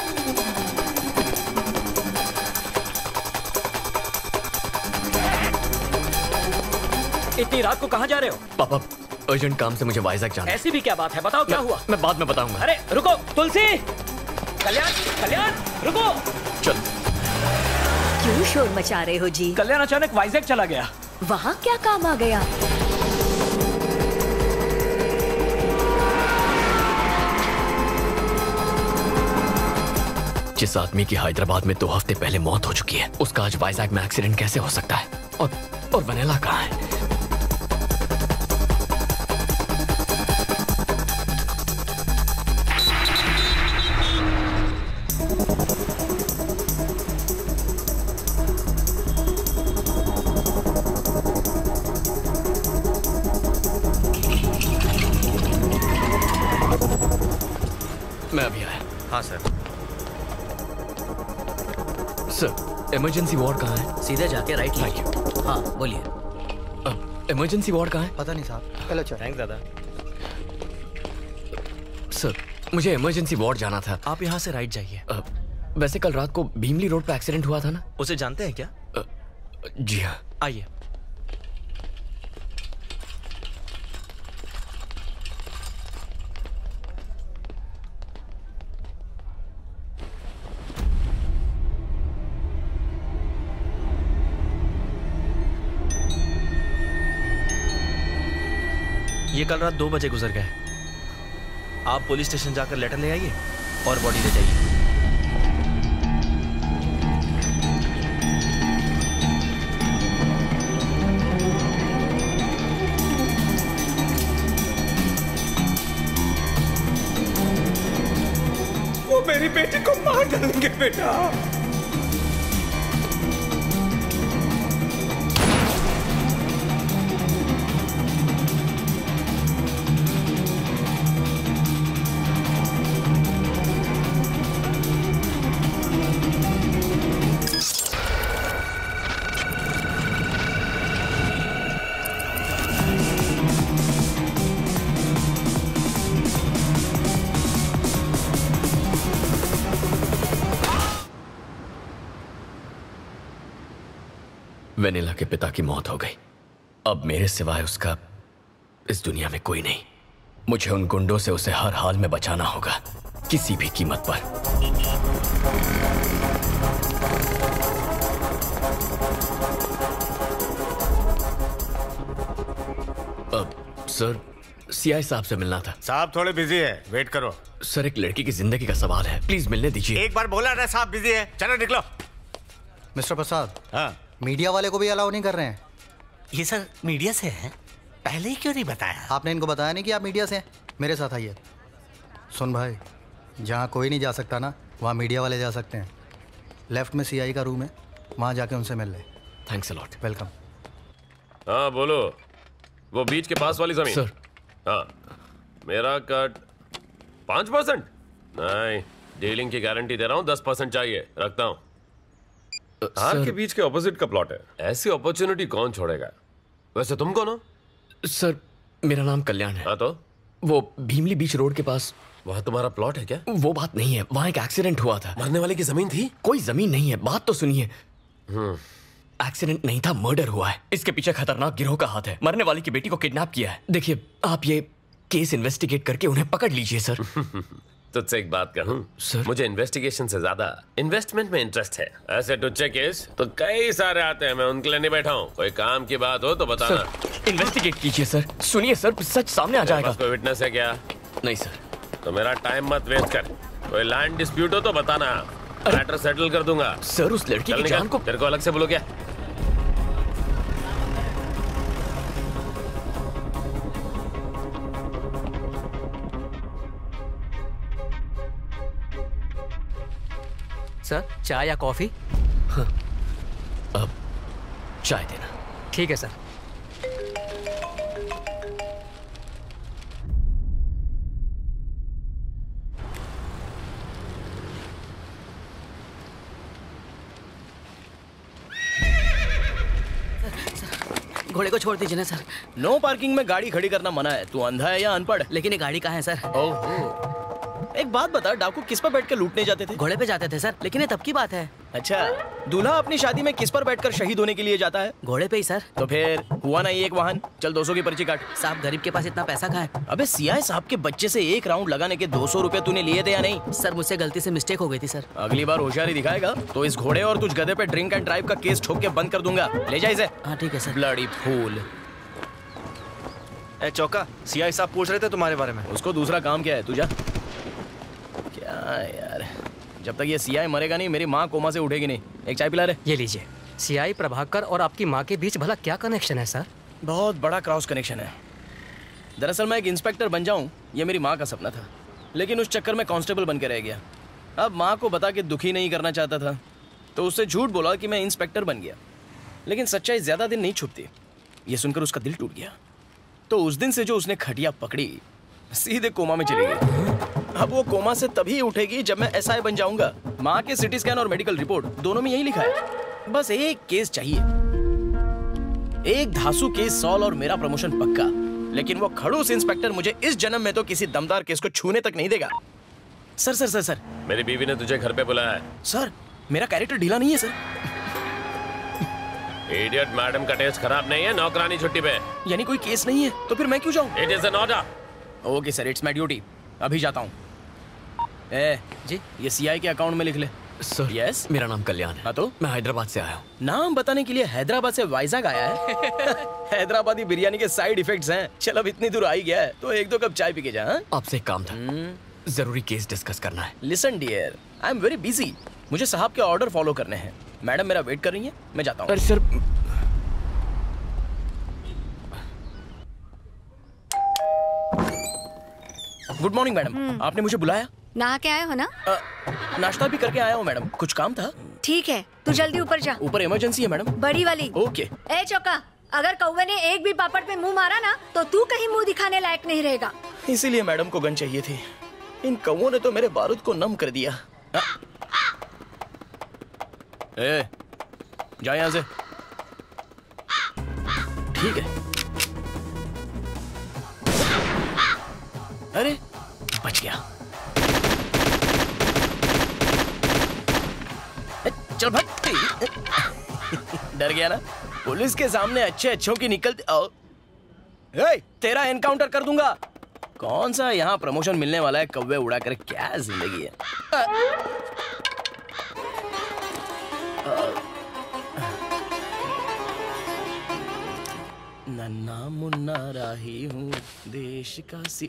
इतनी रात को कहाँ जा रहे हो? पापा, अर्जेंट काम से मुझे वाइजैक जाना है। ऐसी भी क्या बात है, बताओ क्या हुआ? मैं बाद में बताऊंगा। अरे रुको, तुलसी, कल्याण, कल्याण, रुको। चल। क्यों शोर मचा रहे हो जी? कल्याण अचानक वाइजैक चला गया। वहाँ क्या काम आ गया? जिस आदमी की हैदराबाद में 2 हफ्ते पहले मौत हो चुकी है, उसका आज वाइजैक में एक्सीडेंट कैसे हो सकता है? और वनीला कहाँ है? मैं अभी आया। हाँ सर। सर, इमरजेंसी वार्ड कहाँ है? सीधे जाके राइट लीजिए। हाँ बोलिए। इमरजेंसी वार्ड कहाँ है? पता नहीं साहब। चलो चलो। थैंक्स दादा। सर, मुझे इमरजेंसी वार्ड जाना था। आप यहाँ से राइट जाइए। वैसे कल रात को भीमली रोड पे एक्सीडेंट हुआ था ना? उसे जानते हैं क्या? जी हाँ। आइए। ये कल रात 2 बजे गुजर गए। आप पुलिस स्टेशन जाकर लेटर ले आइए और बॉडी ले जाइए। वो मेरी बेटी को मार डालेंगे बेटा। वेनिला के पिता की मौत हो गई। अब मेरे सिवाय उसका इस दुनिया में कोई नहीं। मुझे उन गुंडों से उसे हर हाल में बचाना होगा, किसी भी कीमत पर। सर, सीआई साहब से मिलना था। साहब थोड़े बिजी है, वेट करो। सर, एक लड़की की जिंदगी का सवाल है, प्लीज मिलने दीजिए। एक बार बोला ना साहब बिजी है, चलो निकलो। मिस्टर प्रसाद, हाँ, मीडिया वाले को भी अलाउ नहीं कर रहे हैं। ये सर मीडिया से है, पहले ही क्यों नहीं बताया? आपने इनको बताया नहीं कि आप मीडिया से हैं? मेरे साथ आइए। सुन भाई, जहाँ कोई नहीं जा सकता ना, वहाँ मीडिया वाले जा सकते हैं। लेफ्ट में सीआई का रूम है, वहाँ जाके उनसे मिल ले। Thanks a lot. वेलकम। हाँ बोलो, वो बीच के पास वाली जमीन? सर। हाँ, मेरा कट 5%? नहीं, डीलिंग की गारंटी दे रहा हूँ, 10% चाहिए, रखता हूँ। हार के बीच के ऑपोजिट का प्लॉट है, ऐसी अपॉर्चुनिटी कौन छोड़ेगा? वैसे तुम कौन हो? सर, मेरा नाम कल्याण है। हाँ तो? वो भीमली बीच रोड के पास। वहाँ तुम्हारा प्लॉट है क्या? वो बात नहीं है, वहाँ एक एक्सीडेंट हुआ था। मरने वाले की जमीन थी? कोई जमीन नहीं है, बात तो सुनिए। एक्सीडेंट नहीं था, मर्डर हुआ है। इसके पीछे खतरनाक गिरोह का हाथ है। मरने वाली की बेटी को किडनैप किया है। देखिए, आप ये केस इन्वेस्टिगेट करके उन्हें पकड़ लीजिए सर। तुझसे एक बात कहूं सर? मुझे इन्वेस्टिगेशन से ज्यादा इन्वेस्टमेंट में इंटरेस्ट है। ऐसे टुच्चे केस तो कई सारे आते हैं, मैं उनके लिए नहीं बैठा हूँ। कोई काम की बात हो तो बताना। सर, इन्वेस्टिगेट कीजिए सर। सुनिए सर, सच सामने आ जाएगा। कोई विटनेस है क्या? नहीं सर। तो मेरा टाइम मत वेस्ट कर। कोई लैंड डिस्प्यूट हो तो बताना, मैटर सेटल कर दूंगा। सर, उस लड़की की जान को तेरे को अलग से बोलो क्या? सर, चाय या कॉफी? हाँ, अब चाय देना। ठीक है सर। घोड़े को छोड़ दीजिए ना सर। नो पार्किंग में गाड़ी खड़ी करना मना है। तू अंधा है या अनपढ़? लेकिन ये गाड़ी कहाँ है सर? ओहो, एक बात बता, डाकू किस पर बैठकर लूटने जाते थे? घोड़े पे जाते थे सर, लेकिन ये तब की बात है। अच्छा, दूल्हा अपनी शादी में किस पर बैठकर शहीद होने के लिए जाता है? घोड़े पे ही सर। तो फिर हुआ ना ये एक वाहन। चल 200 की पर्ची काट। साहब, गरीब के पास इतना पैसा कहाँ है? अबे सीआई साहब के बच्चे से एक राउंड लगाने के 200 रुपए तूने लिए थे या नहीं? सर, मुझसे गलती से मिस्टेक हो गई थी सर। अगली बार होशियारी दिखाएगा तो इस घोड़े और तुझ गधे पे ड्रिंक एंड ड्राइव का केस ठोक के बंद कर दूंगा। ले जा इसे। हाँ ठीक है सर। Bloody fool. ए चौका, सीआई साहब पूछ रहे थे तुम्हारे बारे में। उसको दूसरा काम क्या है? तुझा क्या यार, जब तक ये सीआई मरेगा नहीं, मेरी माँ कोमा से उठेगी नहीं। एक चाय पिला रहे। ये लीजिए। सीआई प्रभाकर और आपकी माँ के बीच भला क्या कनेक्शन है सर? बहुत बड़ा क्रॉस कनेक्शन है। दरअसल मैं एक इंस्पेक्टर बन जाऊं, ये मेरी माँ का सपना था, लेकिन उस चक्कर में कांस्टेबल बन के रह गया। अब माँ को बता के दुखी नहीं करना चाहता था, तो उससे झूठ बोला कि मैं इंस्पेक्टर बन गया। लेकिन सच्चाई ज्यादा दिन नहीं छुपती। ये सुनकर उसका दिल टूट गया। तो उस दिन से जो उसने खटिया पकड़ी, सीधे कोमा में चली गई। अब वो कोमा से तभी उठेगी जब मैं एसआई बन जाऊंगा। माँ के सिटी स्कैन और मेडिकल रिपोर्ट दोनों में यही लिखा है। बस एक केस चाहिए, एक धांसू केस सॉल्व और मेरा प्रमोशन पक्का। लेकिन वो खड़ूस इंस्पेक्टर मुझे इस जन्म में तो किसी दमदार केस को छूने तक नहीं देगा। सर सर सर सर, मेरी बीवी ने तुझे घर पे बुलाया है। सर, मेरा कैरेक्टर ढीला नहीं है सर। इडियट, मैडम का टेस्ट खराब नहीं है, नौकरानी छुट्टी पे। यानी कोई केस नहीं है तो फिर मैं क्यों जाऊं? It is an order. Okay sir, it's my duty. अभी जाता हूँ। ए जी, ये सीआई के अकाउंट में लिख ले। सर, यस, मेरा नाम कल्याण है। हाँ तो? मैं हैदराबाद से आया हूँ। नाम बताने के लिए हैदराबाद से वाइजाग आया है? हैदराबादी बिरयानी के साइड इफेक्ट्स हैं। चल, अब इतनी दूर आ ही गया है तो एक दो कप चाय पी के जा। आपसे एक काम था, जरूरी केस डिस्कस करना है। Listen dear, I am very busy. मुझे साहब के ऑर्डर फॉलो करने हैं। मैडम मेरा वेट कर रही है, मैं जाता हूँ। सर, गुड मॉर्निंग मैडम, आपने मुझे बुलाया? नहा के आए हो ना? नाश्ता भी करके आया हूँ मैडम, कुछ काम था। ठीक है, तू जल्दी ऊपर जा। ऊपर इमरजेंसी है मैडम। बड़ी वाली। ओके। ए चौका, अगर कौवे ने एक भी पापड़ पे मुंह मारा ना तो तू कहीं मुंह दिखाने लायक नहीं रहेगा। इसीलिए मैडम को गन चाहिए थी। इन कौवों ने तो मेरे बारूद को नम कर दिया। ए, जा यहाँ से। ठीक है। अरे, बच गया। चल भाग। डर गया ना? पुलिस के सामने अच्छे अच्छों की निकलती। ए, तेरा एनकाउंटर कर दूंगा। कौन सा यहाँ प्रमोशन मिलने वाला है, कौवे उड़ा कर क्या जिंदगी है। नन्ना मुन्ना राही हूँ देश का जी,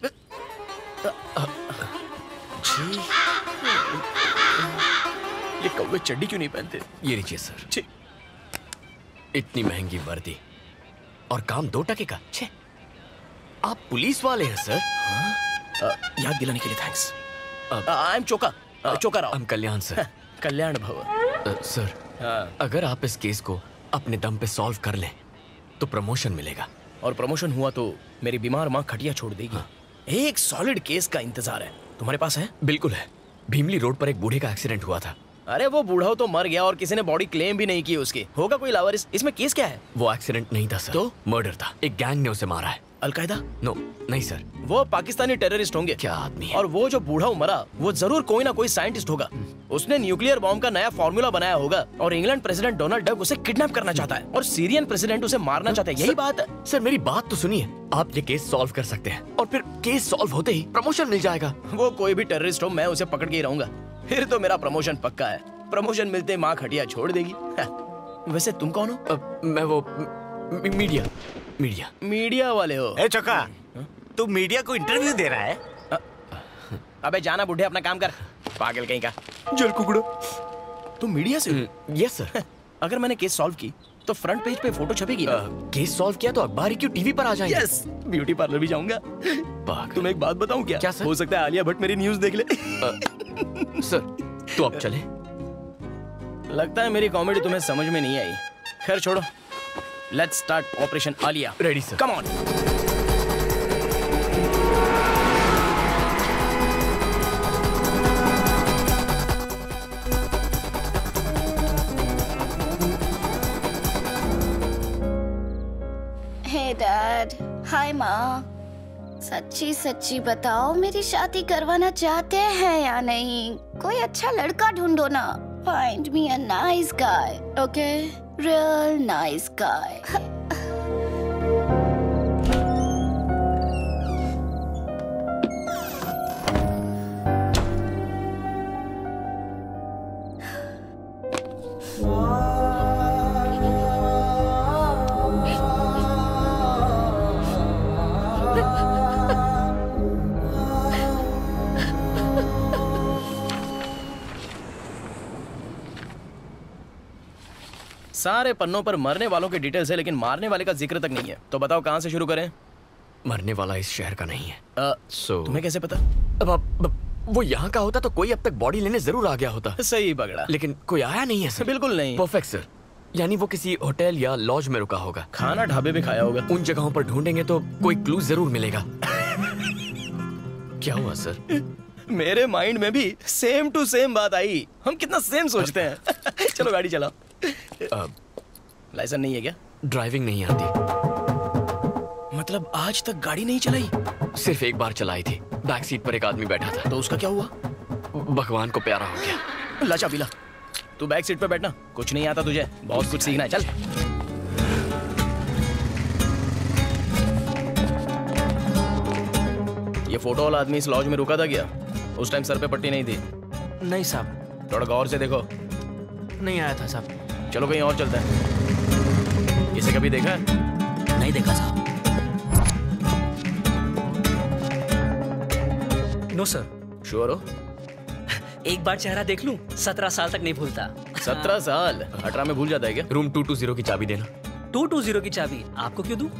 ये कौवे चड्डी क्यों नहीं पहनते? ये लीजिए सर। इतनी महंगी वर्दी और काम 2 टके का। छे, आप पुलिस वाले हैं सर? याद दिलाने के लिए thanks. I am Choka Rao. हम कल्याण सर। कल्याण भव। सर अगर आप इस केस को अपने दम पे सॉल्व कर लें तो प्रमोशन मिलेगा। और प्रमोशन हुआ तो मेरी बीमार माँ खटिया छोड़ देगी। एक सॉलिड केस का इंतजार है, तुम्हारे पास है? बिल्कुल है। भीमली रोड पर एक बूढ़े का एक्सीडेंट हुआ था। अरे वो बूढ़ा तो मर गया और किसी ने बॉडी क्लेम भी नहीं की उसकी। होगा कोई लावारिस। इसमें केस क्या है? वो एक्सीडेंट नहीं था सर, तो मर्डर था। एक गैंग ने उसे मारा है। अलकायदा? नो नहीं सर, वो पाकिस्तानी टेररिस्ट होंगे। क्या आदमी है? और वो जो बूढ़ा मरा वो जरूर कोई ना कोई साइंटिस्ट होगा। उसने न्यूक्लियर बॉम्ब का नया फॉर्मूला बनाया होगा और इंग्लैंड प्रेसिडेंट डोनाल्ड डक उसे किडनैप करना चाहता है और सीरियन प्रेसिडेंट उसे मारना चाहता है। यही बात है सर। मेरी बात तो सुनिए। आप ये केस सॉल्व कर सकते हैं और फिर केस सॉल्व होते ही प्रमोशन मिल जाएगा। वो कोई भी टेररिस्ट हो, मैं उसे पकड़ के ही रहूंगा। फिर तो मेरा प्रमोशन पक्का है। प्रमोशन मिलते माँ खटिया छोड़ देगी। वैसे तुम कौन हो? मैं वो मीडिया वाले हो? ए चोका, तू मीडिया को इंटरव्यू दे रहा है? अबे जाना बुढ़े, अपना काम कर। पागल कहीं का जल कुकड़ो। तुम मीडिया से हो? Yes sir. अगर मैंने केस सॉल्व की तो फ्रंट पेज पे फोटो छपेगी ना? केस सॉल्व किया तो अखबार क्यों टीवी पर आ जाएंगे? यस, ब्यूटी पार्लर भी जाऊंगा। तुम एक बात बताऊं क्या? क्या सर? हो सकता है आलिया भट्ट मेरी न्यूज देख ले। सर तो अब चले। लगता है मेरी कॉमेडी तुम्हें समझ में नहीं आई। खैर छोड़ो, let's start operation Alia. Ready sir. Come on. Hey dad, hi माँ। सच्ची सच्ची बताओ, मेरी शादी करवाना चाहते हैं या नहीं? कोई अच्छा लड़का ढूंढो ना। Find me a nice guy, okay? Real nice guy. सारे पन्नों पर मरने वालों के डिटेल्स है लेकिन मारने वाले का जिक्र तक नहीं है। तो बताओ कहाँ से शुरू करें? मरने वाला इस शहर का नहीं है। तुम्हें कैसे पता? अब वो यहाँ का होता तो कोई अब तक बॉडी लेने जरूर आ गया होता। सही पकड़ा। लेकिन कोई आया नहीं है सर। बिल्कुल नहीं। Perfect sir. यानी वो किसी होटल या लॉज में रुका होगा। खाना ढाबे में खाया होगा। उन जगहों पर ढूंढेंगे तो कोई क्लू जरूर मिलेगा। क्या हुआ सर? मेरे माइंड में भी सेम टू सेम बात आई। हम कितना सेम सोचते हैं। चलो गाड़ी चलाओ। लाइसेंस नहीं है क्या? ड्राइविंग नहीं आती। मतलब आज तक गाड़ी नहीं चलाई? सिर्फ एक बार चलाई थी। बैक सीट पर एक आदमी बैठा था। तो उसका क्या हुआ? भगवान को प्यारा हो गया। लाचा पीला, तू बैक सीट पर बैठना। कुछ नहीं आता तुझे, बहुत कुछ सीखना है। चल। ये फोटो वाला आदमी इस लॉज में रुका था क्या? उस टाइम सर पे पट्टी नहीं थी? नहीं साहब। थोड़ा गौर से देखो। नहीं आया था साहब। चलो कहीं और चलते हैं। इसे कभी देखा है? नहीं देखा साहब। No sir. श्योर हो? एक बार चेहरा देख लूं, 17 साल तक नहीं भूलता। 17 साल? 18 में भूल जाता है क्या? रूम 220 की चाबी देना। 220 की चाबी आपको क्यों दूं?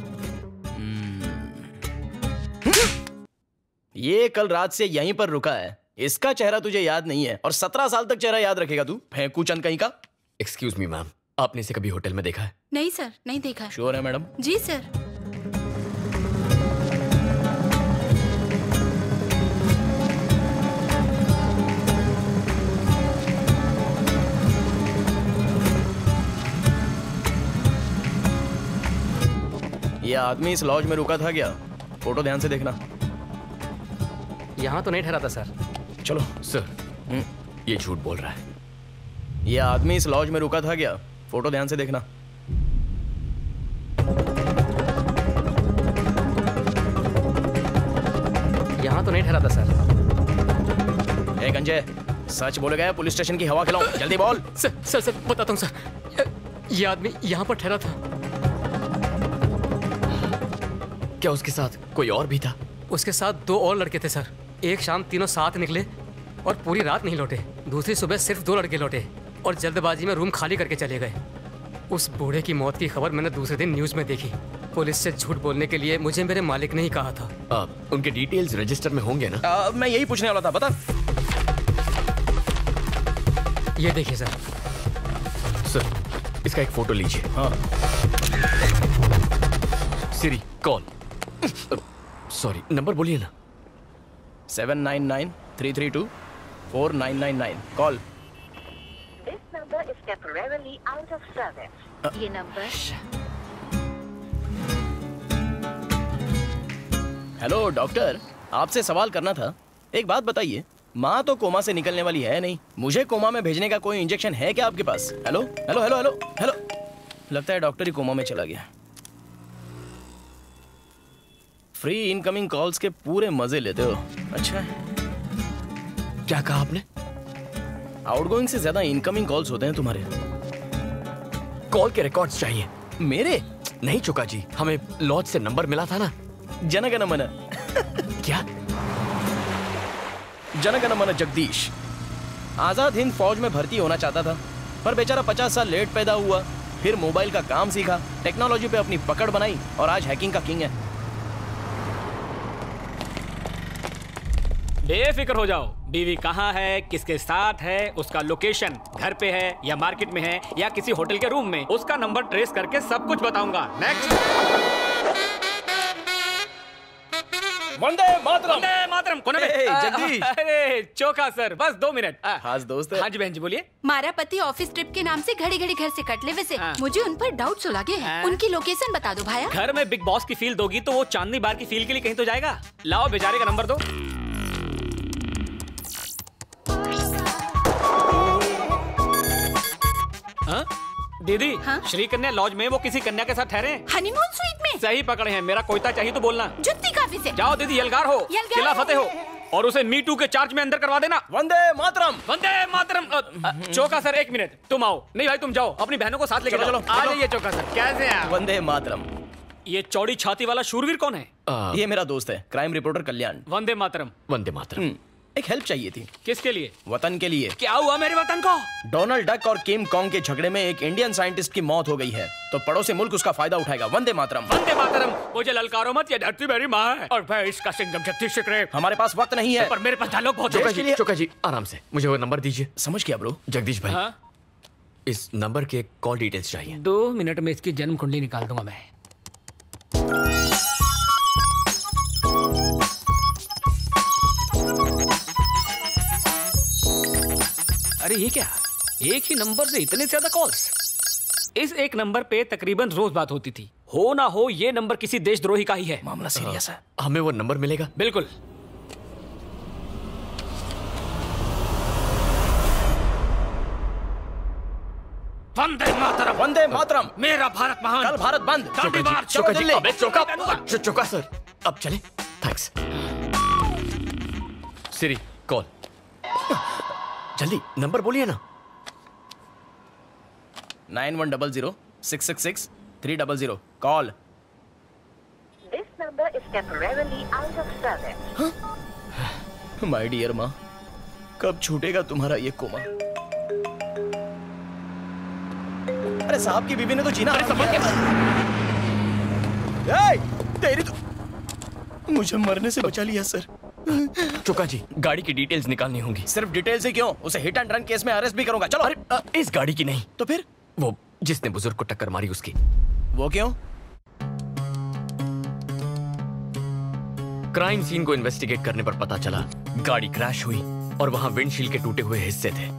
ये कल रात से यहीं पर रुका है। इसका चेहरा तुझे याद नहीं है और 17 साल तक चेहरा याद रखेगा तू? फेंकू चंद कहीं का। एक्सक्यूज मी मैम, आपने इसे कभी होटल में देखा है? नहीं सर, नहीं देखा है। श्योर है मैडम? जी सर। ये आदमी इस लॉज में रुका था क्या? फोटो ध्यान से देखना। यहाँ तो नहीं ठहरा था सर। चलो। सर ये झूठ बोल रहा है। ये आदमी इस लॉज में रुका था क्या? फोटो ध्यान से देखना। वहाँ तो नहीं ठहरा था सर। ए गंजे, सच बोले गया पुलिस स्टेशन की हवा खिलाऊं, जल्दी बोल। सर बताता हूँ सर, ये आदमी यहाँ पर ठहरा था। क्या उसके साथ कोई और भी था? उसके साथ 2 और लड़के थे सर। एक शाम तीनों साथ निकले और पूरी रात नहीं लौटे। दूसरी सुबह सिर्फ 2 लड़के लौटे और जल्दबाजी में रूम खाली करके चले गए। उस बूढ़े की मौत की खबर मैंने दूसरे दिन न्यूज़ में देखी। पुलिस से झूठ बोलने के लिए मुझे मेरे मालिक ने ही कहा था। उनके डिटेल्स रजिस्टर में होंगे ना? मैं यही पूछने वाला था, बता। ये देखिए सर। सर, इसका एक फोटो लीजिए। हाँ। Siri call. सॉरी, नंबर बोलिए ना। 7993324999 call. This number is temporarily out of service. ये नंबर। हेलो डॉक्टर, आपसे सवाल करना था। एक बात बताइए, माँ तो कोमा से निकलने वाली है नहीं, मुझे कोमा में भेजने का कोई इंजेक्शन है क्या आपके पास? Hello hello hello hello hello. लगता है डॉक्टर ही कोमा में चला गया। फ्री इनकमिंग कॉल्स के पूरे मजे लेते हो। अच्छा, क्या कहा आपने? आउटगोइंग से ज्यादा इनकमिंग कॉल्स होते हैं तुम्हारे। कॉल के रिकॉर्ड्स चाहिए। मेरे? नहीं चुका जी, हमें लॉज से नंबर मिला था ना। जनगण मन। क्या? जनगण मन जगदीश आजाद हिंद फौज में भर्ती होना चाहता था, पर बेचारा 50 साल लेट पैदा हुआ। फिर मोबाइल का काम सीखा, टेक्नोलॉजी पे अपनी पकड़ बनाई और आज हैकिंग का किंग है। बेफिक्र हो जाओ। बीवी कहाँ है, किसके साथ है, उसका लोकेशन घर पे है या मार्केट में है या किसी होटल के रूम में, उसका नंबर ट्रेस करके सब कुछ बताऊंगा। नेक्स्ट। वंदे मातरम। वंदे मातरम। कौन है? जगदीश। अरे चोखा सर, बस 2 मिनट। खास दोस्त है। हाँ जी बहन जी, बोलिए। मारा पति ऑफिस ट्रिप के नाम से घड़ी घड़ी घर से कट ले, वैसे मुझे उन पर डाउट्स लगे हैं। उनकी लोकेशन बता दो भाया। घर में बिग बॉस की फील दोगी तो वो चांदनी बार की फील के लिए कहीं तो जाएगा। लाओ बेचारे का नंबर दो। हाँ? दीदी, श्री कन्या लॉज में वो किसी कन्या के साथ ठहरे हैं। हनीमून स्वीट में। सही पकड़े हैं। मेरा कोयता चाहिए तो बोलना। जुत्ती काफी से। जाओ दीदी, यलगार हो, किला फतेह हो और उसे मी टू के चार्ज में अंदर करवा देना। वंदे मातरम। वंदे मातरम। चोखा सर, 1 मिनट, तुम आओ। नहीं भाई तुम जाओ, अपनी बहनों को साथ लेकर चलो। आ जाइए चोखा सर। कैसे हैं? वंदे मातरम। ये चौड़ी छाती वाला शूरवीर कौन है? ये मेरा दोस्त है, क्राइम रिपोर्टर कल्याण। वंदे मातरम। वंदे मातरम। एक हेल्प चाहिए थी। किसके लिए? वतन के लिए। क्या हुआ मेरे वतन को? डोनाल्ड डक और किम कॉन्ग के झगड़े में एक इंडियन साइंटिस्ट की मौत हो गई है, तो पड़ोसी मुल्क उसका फायदा उठाएगा। वंदे मातरम। वंदे मातरम। मुझे ललकारो मत, ये धरती मेरी माँ है और मैं इसका सिंघम छत्तीस शिकरे। हमारे पास वक्त नहीं है, पर मेरे पास डायलॉग बहुत है। चोखा जी आराम से, मुझे वो नंबर दीजिए। समझ गया ब्रो। जगदीश भाई, इस नंबर के कॉल डिटेल्स चाहिए। 2 मिनट में इसकी जन्म कुंडली निकाल दूंगा मैं। अरे ये क्या, एक ही नंबर से इतने ज्यादा कॉल्स? इस एक नंबर पे तकरीबन रोज बात होती थी। हो ना हो ये नंबर किसी देशद्रोही का ही है। मामला सीरियस है। हमें वो नंबर मिलेगा? बिल्कुल। वंदे मातरम। वंदे मातरम। मेरा भारत महान। कल भारत बंद। चोखा जी, अबे चोखा सर, अब चले। थैंक्स। Siri call. जल्दी नंबर बोलिए ना। 9100-666-300 call. This number is temporarily out of service. My dear माँ, कब छूटेगा तुम्हारा ये कोमा? अरे साहब की बीवी ने तो जीना तेरी तो मुझे मरने से बचा लिया सर। चोखा जी, गाड़ी की डिटेल्स निकालनी होंगी। सिर्फ डिटेल्स ही क्यों, उसे हिट एंड रन केस में अरेस्ट भी करूंगा। चलो। अरे इस गाड़ी की नहीं तो फिर? वो जिसने बुजुर्ग को टक्कर मारी उसकी। वो क्यों? क्राइम सीन को इन्वेस्टिगेट करने पर पता चला गाड़ी क्रैश हुई और वहां विंडशील्ड के टूटे हुए हिस्से थे।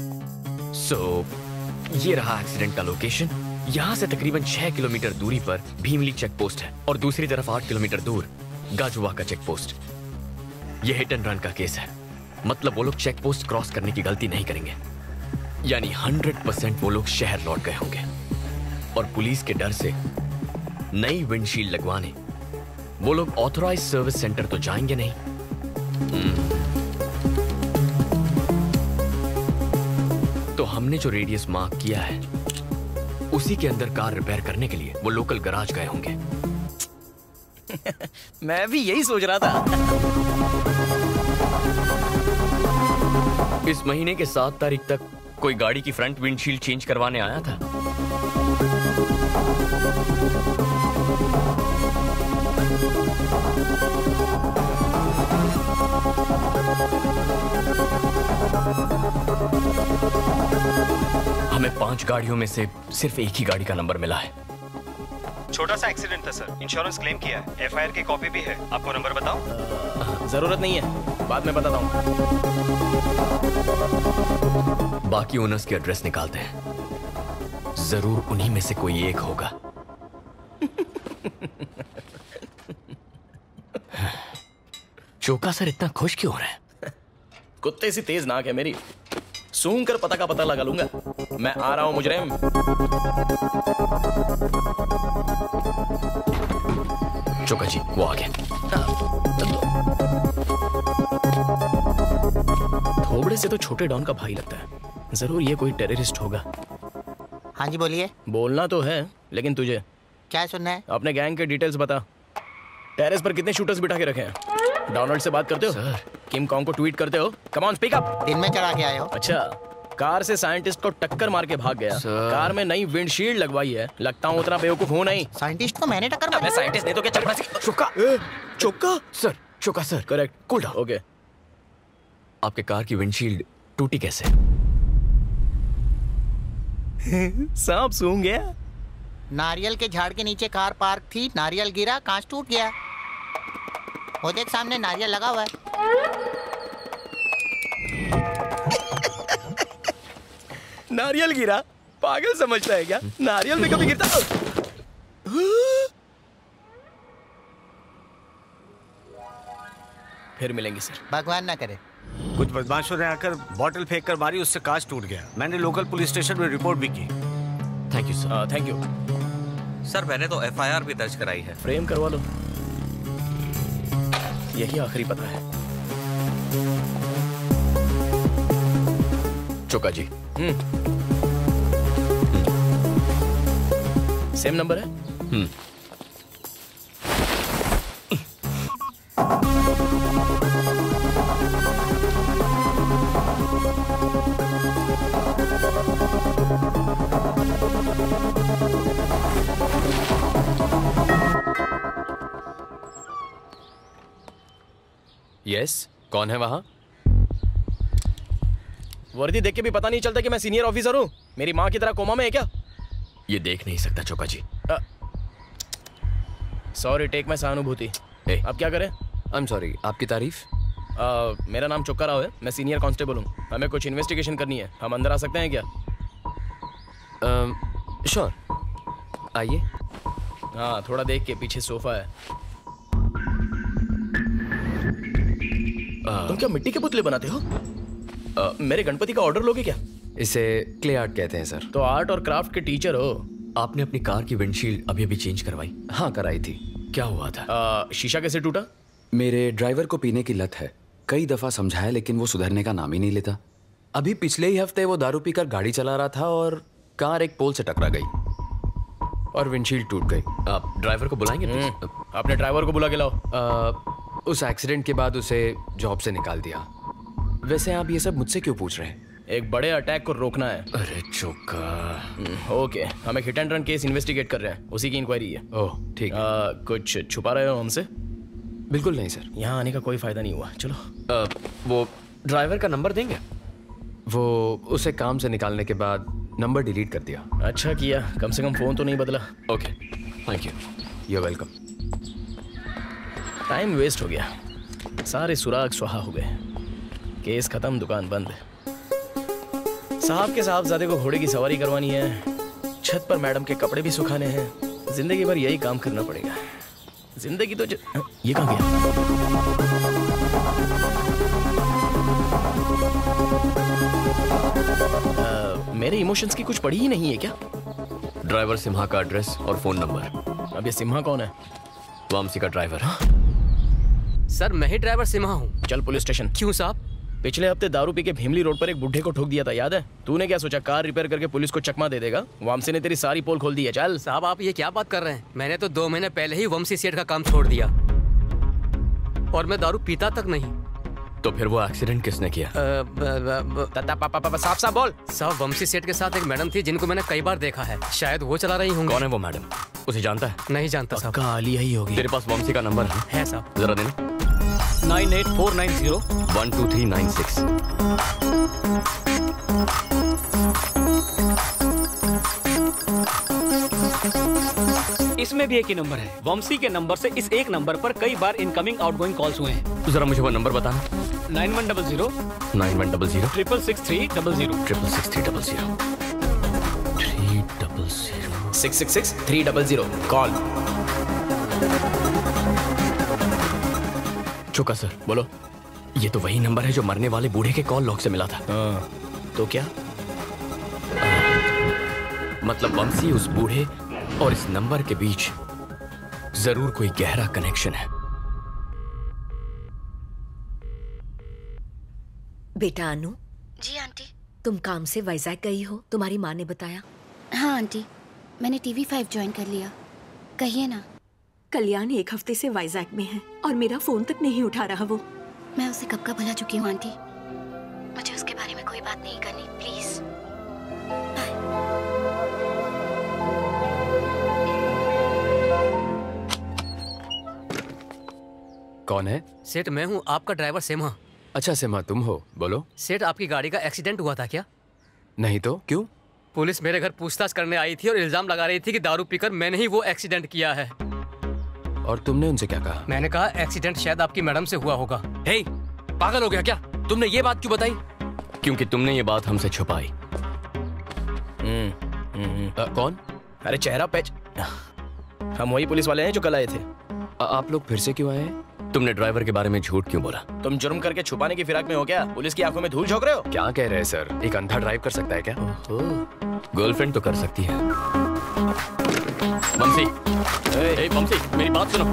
ये रहा एक्सीडेंट का लोकेशन। यहाँ से तकरीबन 6 किलोमीटर दूरी पर भीमली चेक पोस्ट है और दूसरी तरफ 8 किलोमीटर दूर गाजुआ का चेक पोस्ट। यह हिट एंड रन का केस है, मतलब वो लोग चेक पोस्ट क्रॉस करने की गलती नहीं करेंगे। यानी 100% वो लोग शहर लौट गए होंगे और पुलिस के डर से नई विंडशील्ड लगवाने वो लोग ऑथराइज्ड सर्विस सेंटर तो जाएंगे नहीं, तो हमने जो रेडियस मार्क किया है उसी के अंदर कार रिपेयर करने के लिए वो लोकल गराज गए होंगे। मैं भी यही सोच रहा था। इस महीने के 7 तारीख तक कोई गाड़ी की फ्रंट विंडशील्ड चेंज करवाने आया था? हमें 5 गाड़ियों में से सिर्फ एक ही गाड़ी का नंबर मिला है। छोटा सा एक्सीडेंट था सर, इंश्योरेंस क्लेम किया है, एफआईआर की कॉपी भी है। आपको नंबर बताऊं? जरूरत नहीं है, बाद में बताता हूँ। बाकी ओनर्स के एड्रेस निकालते हैं, जरूर उन्हीं में से कोई एक होगा। चोका सर इतना खुश क्यों हो रहे हैं? कुत्ते सी तेज नाक है मेरी, सूंघ कर पता का पता लगा लूंगा। मैं आ रहा हूं मुजरिम। चोका जी वो आ गए। थोबड़े से तो छोटे डॉन का भाई लगता है, जरूर ये कोई टेररिस्ट होगा। हाँ जी बोलिए। बोलना तो है, लेकिन तुझे क्या सुनना है? अपने गैंग के डिटेल्स बता। टेरेस पर कितने शूटर्स बिठा के रखे हैं? डोनाल्ड से बात करते हो? सर। किम कॉन्ग को ट्वीट करते हो? Come on speak up. दिन में चढ़ा के आए हो? अच्छा, कार से साइंटिस्ट को टक्कर मार के भाग गया। कार में नई विंडशील्ड लगवाई है। लगता हूँ उतना बेवकूफ हूँ नहीं। साइंटिस्ट को मैंने टक्कर मारी। मैं साइंटिस्ट नहीं तो क्या चक्का चौका चौका sir, Choka sir. Correct, cool down. Okay. आपके कार की विंडशील्ड टूटी कैसे? सांप सूंघ गया। नारियल के झाड़ के नीचे कार पार्क थी, नारियल गिरा, कांच टूट गया। वो देख सामने नारियल लगा हुआ है। नारियल गिरा? पागल समझता है क्या? नारियल में कभी गिरता? फिर मिलेंगे सर। भगवान ना करे। कुछ बदमाशों ने आकर बॉटल फेंक कर मारी, उससे कांच टूट गया। मैंने लोकल पुलिस स्टेशन में रिपोर्ट भी की। Thank you sir. Thank you sir. मैंने तो एफआईआर भी दर्ज कराई है। फ्रेम करवा लो, यही आखिरी पता है। चोका जी। सेम नंबर है? यस, कौन है वहां? वर्दी देख के भी पता नहीं चलता कि मैं सीनियर ऑफिसर हूँ। मेरी माँ की तरह कोमा में है क्या? ये देख नहीं सकता चोका जी। सॉरी, टेक मैं सहानुभूति। अब क्या करें? I am sorry. आपकी तारीफ? मेरा नाम चोक्का राव है, मैं सीनियर कांस्टेबल हूँ। हमें कुछ इन्वेस्टिगेशन करनी है। हम अंदर आ सकते हैं क्या? श्योर, आइए। हाँ, थोड़ा देख के, पीछे सोफा है। तुम क्या मिट्टी के पुतले बनाते हो? मेरे गणपति का ऑर्डर लोगे क्या? इसे क्ले आर्ट कहते हैं सर। तो आर्ट और क्राफ्ट के टीचर हो। आपने अपनी कार की विंडशील्ड अभी अभी चेंज करवाई? हाँ, कराई थी। क्या हुआ था? शीशा कैसे टूटा? मेरे ड्राइवर को पीने की लत है। कई दफा समझाया लेकिन वो सुधरने का नाम ही नहीं लेता। अभी पिछले ही हफ्ते वो दारू पीकर गाड़ी चला रहा था और कार एक पोल से टकरा गई और विंडशील्ड टूट गई। आप ड्राइवर को बुलाएंगे? अपने ड्राइवर को बुला के लाओ। उस एक्सीडेंट के बाद उसे जॉब से निकाल दिया। वैसे आप ये सब मुझसे क्यों पूछ रहे हैं? एक बड़े अटैक को रोकना है। अरे चोका। ओके, हम एक hit and run case investigate कर रहे हैं, उसी की इंक्वायरी है। ओह ठीक है। कुछ छुपा रहे हो हमसे? बिल्कुल नहीं सर। यहाँ आने का कोई फायदा नहीं हुआ। चलो। वो ड्राइवर का नंबर देंगे? वो उसे काम से निकालने के बाद नंबर डिलीट कर दिया। अच्छा किया, कम से कम फोन तो नहीं बदला। Okay, thank you. You welcome. Time waste हो गया, सारे सुराग सुहा हो गए। केस खत्म, दुकान बंद। साहब के साहबजादे को घोड़े की सवारी करवानी है, छत पर मैडम के कपड़े भी सुखाने हैं। जिंदगी भर यही काम करना पड़ेगा। जिंदगी तो ये कहाँ गया? मेरे इमोशंस की कुछ पड़ी ही नहीं है क्या? ड्राइवर सिम्हा का एड्रेस और फोन नंबर। अब ये सिम्हा कौन है? वामसी का ड्राइवर। सर मैं ही ड्राइवर सिम्हा हूँ। चल पुलिस स्टेशन। क्यों साहब? पिछले हफ्ते दारू पी के भीमली रोड पर एक बुढ़े को ठोक दिया था, याद है? तूने क्या सोचा कार रिपेयर करके पुलिस को चकमा दे देगा? वंशी ने तेरी सारी पोल खोल दी है। चल साहब आप ये क्या बात कर रहे हैं? मैंने तो 2 महीने पहले ही वंशी सेठ का काम छोड़ दिया और मैं दारू पीता तक नहीं। तो फिर वो एक्सीडेंट किसने किया? साफ साफ बोल। साहब वंशी सेठ के साथ एक मैडम थी जिनको मैंने कई बार देखा है, शायद वो चला रही होंगी। कौन है वो मैडम? उसे जानता है? नहीं जानता साहब। आलिया ही होगी। तेरे पास वंशी का नंबर है साहब? जरा देना। 98490 12396। इसमें भी एक ही नंबर है। वंशी के नंबर से इस एक नंबर पर कई बार इनकमिंग आउटगोइंग कॉल्स हुए हैं। जरा मुझे वो नंबर बताना। 9100 9100 66300 66300 666 300 कॉल। चुका सर। बोलो। ये तो वही नंबर है जो मरने वाले बूढ़े के कॉल लॉग से मिला था। तो क्या मतलब वंशी, उस बूढ़े और इस नंबर के बीच जरूर कोई गहरा कनेक्शन है। बेटा अनु। जी आंटी। तुम काम से वाइजैक गई हो, तुम्हारी माँ ने बताया? हाँ आंटी, मैंने TV5 ज्वाइन कर लिया। कहिए ना। कल्याण 1 हफ्ते से वाइजैक में है और मेरा फोन तक नहीं उठा रहा वो। मैं उसे कब का भुला चुकी हूँ आंटी। मुझे उसके बारे में कोई बात नहीं करनी, प्लीज। कौन है? सेठ मैं हूँ, आपका ड्राइवर सिम्हा। अच्छा सिम्हा तुम हो, बोलो। सेठ आपकी गाड़ी का एक्सीडेंट हुआ था क्या? नहीं तो क्यों? पुलिस मेरे घर पूछताछ करने आई थी और इल्जाम लगा रही थी कि दारू पीकर मैंने ही वो एक्सीडेंट किया है। और तुमने उनसे क्या कहा? मैंने कहा एक्सीडेंट शायद आपकी मैडम से हुआ होगा। हे, पागल हो गया क्या? तुमने ये बात क्यों बताई? क्योंकि तुमने ये बात हमसे छुपाई। कौन? अरे चेहरा पैच। हम वही पुलिस वाले हैं जो कल आए थे। आप लोग फिर से क्यों आए हैं? तुमने ड्राइवर के बारे में झूठ क्यों बोला? तुम जुर्म करके छुपाने की फिराक में हो क्या? पुलिस की आंखों में धूल झोंक रहे हो? क्या कह रहे हैं सर? एक अंधा ड्राइव कर सकता है क्या? गर्लफ्रेंड तो कर सकती है। वंशी, वंशी मेरी बात सुनो।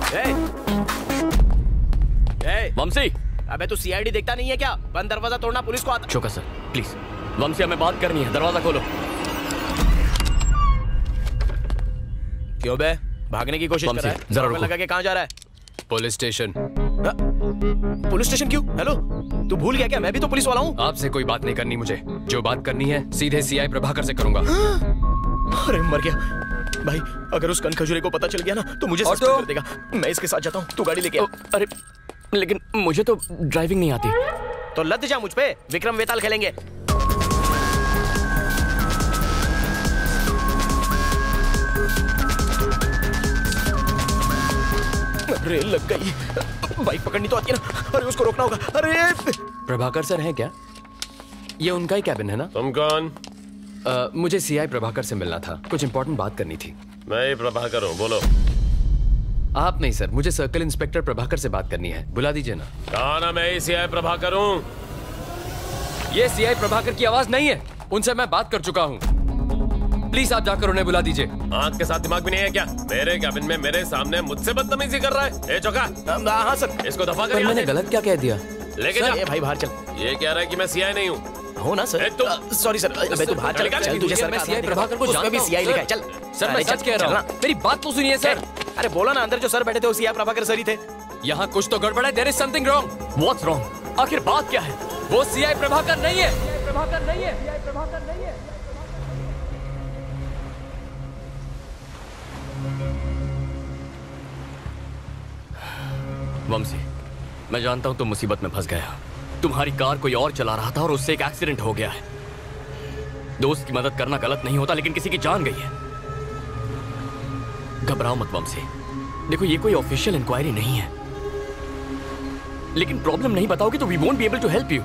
वंशी, अबे तू सीआईडी देखता नहीं है क्या? बंद दरवाजा तोड़ना पुलिस को आता। चौका सर प्लीज। वंशी हमें बात करनी है, दरवाजा खोलो। क्यों बे? भागने की कोशिश कर रहा है? जरा रुको। लगा के कहाँ जा रहा है? Police station. पुलिस स्टेशन क्यों? हेलो, तू भूल गया क्या? मैं भी तो पुलिस वाला हूँ। आपसे कोई बात नहीं करनी मुझे। जो बात करनी है सीधे सीआई प्रभाकर से करूंगा। अरे मर गया भाई। अगर उस कनखजूरे को पता चल गया ना तो मुझे सस्पेंड कर देगा। मैं इसके साथ जाता हूँ, तू गाड़ी लेके आ। अरे लेकिन मुझे तो ड्राइविंग नहीं आती। तो लद जा मुझ पे, विक्रम वेताल खेलेंगे। अरे लग गई। बाइक पकड़नी तो आती है ना। अरे उसको रोकना होगा। अरे प्रभाकर सर हैं क्या? ये उनका ही कैबिन है ना? तुम कौन? मुझे सीआई प्रभाकर से मिलना था, कुछ इंपॉर्टेंट बात करनी थी। मैं ही प्रभाकर हूँ, बोलो। आप नहीं सर, मुझे सर्कल इंस्पेक्टर प्रभाकर से बात करनी है, बुला दीजिए ना। कहा ना मैं ही सीआई प्रभाकर हूँ। ये सीआई प्रभाकर की आवाज नहीं है, उनसे मैं बात कर चुका हूँ। प्लीज आप जाकर उन्हें बुला दीजिए। आंख के साथ दिमाग भी नहीं है क्या? मेरे कैबिन में मेरे सामने मुझसे बदतमीजी कर रहा है। ए चौका। हाँ सर। इसको दफा कर। मैंने गलत क्या कह दिया? लेके जा। भाई बाहर चल। ये कह रहा है कि मैं सीआई नहीं हूँ। हो ना सर? Sorry sir. अबे तू बाहर चल। चल तुझे सर, मैं सीआई प्रभाकर को जानता हूं। भी सीआई लिखा है। चल सर, मैं सच कह रहा हूं। मेरी बात तो सुनिए सर। अरे बोलो ना, अंदर जो सर बैठे थे वो सीआई प्रभाकर सर ही थे। यहाँ कुछ तो गड़बड़ है। There is something wrong. What's wrong? आखिर बात क्या है? वो सीआई प्रभाकर नहीं है। प्रभाकर नहीं है। सीआई प्रभाकर नहीं है। वंशी, मैं जानता हूं तुम मुसीबत में फंस गया। तुम्हारी कार कोई और चला रहा था और उससे एक एक्सीडेंट हो गया है। दोस्त की मदद करना गलत नहीं होता, लेकिन किसी की जान गई है। घबराओ मत वंशी। देखो ये कोई ऑफिशियल इंक्वायरी नहीं है, लेकिन प्रॉब्लम नहीं बताओगे तो we won't be able to help you.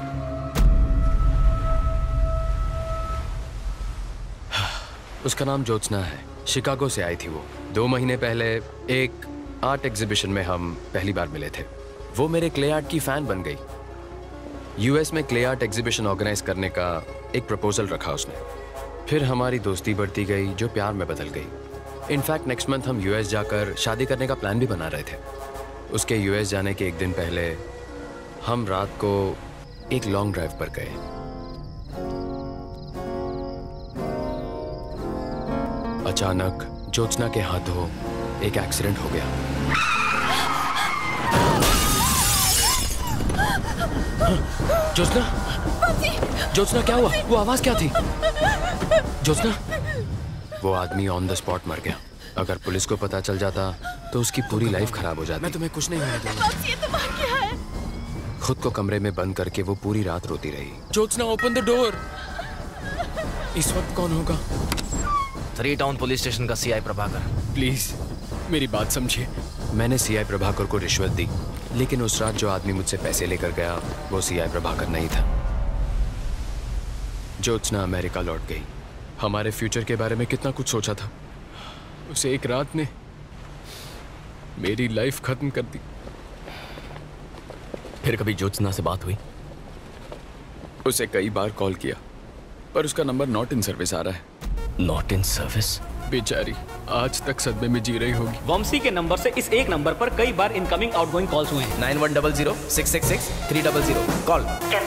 उसका नाम ज्योत्सना है, शिकागो से आई थी वो। 2 महीने पहले एक आर्ट एग्जीबिशन में हम पहली बार मिले थे। वो मेरे क्ले आर्ट की फैन बन गई। यूएस में क्ले आर्ट एग्जीबिशन ऑर्गेनाइज करने का एक प्रपोजल रखा उसने। फिर हमारी दोस्ती बढ़ती गई जो प्यार में बदल गई। इनफैक्ट नेक्स्ट मंथ हम यूएस जाकर शादी करने का प्लान भी बना रहे थे। उसके यूएस जाने के एक दिन पहले हम रात को एक लॉन्ग ड्राइव पर गए। अचानक ज्योत्सना के हाथों एक एक्सीडेंट हो गया। ज्योत्सना क्या हुआ? वो आवाज क्या थी? ज्योत्सना, वो आदमी ऑन द स्पॉट मर गया। अगर पुलिस को पता चल जाता तो उसकी पूरी लाइफ खराब हो जाती। मैं तुम्हें कुछ नहीं होने दूंगा। खुद को कमरे में बंद करके वो पूरी रात रोती रही। Jyotsna, open the door. इस वक्त कौन होगा? 3 टाउन पुलिस स्टेशन का सीआई प्रभाकर। प्लीज मेरी बात समझिए। मैंने सीआई प्रभाकर को रिश्वत दी, लेकिन उस रात जो आदमी मुझसे पैसे लेकर गया वो सीआई प्रभाकर नहीं था। ज्योत्सना अमेरिका लौट गई। हमारे फ्यूचर के बारे में कितना कुछ सोचा था। उस एक रात ने मेरी लाइफ खत्म कर दी। फिर कभी ज्योत्सना से बात हुई? उसे कई बार कॉल किया पर उसका नंबर नॉट इन सर्विस आ रहा है। Not in service? बेचारी आज तक सदमे में जी रही होगी। वंशी के नंबर से इस एक नंबर पर कई बार इनकमिंग आउटगोइंग कॉल्स हुए हैं। 9100-666-300 कॉल।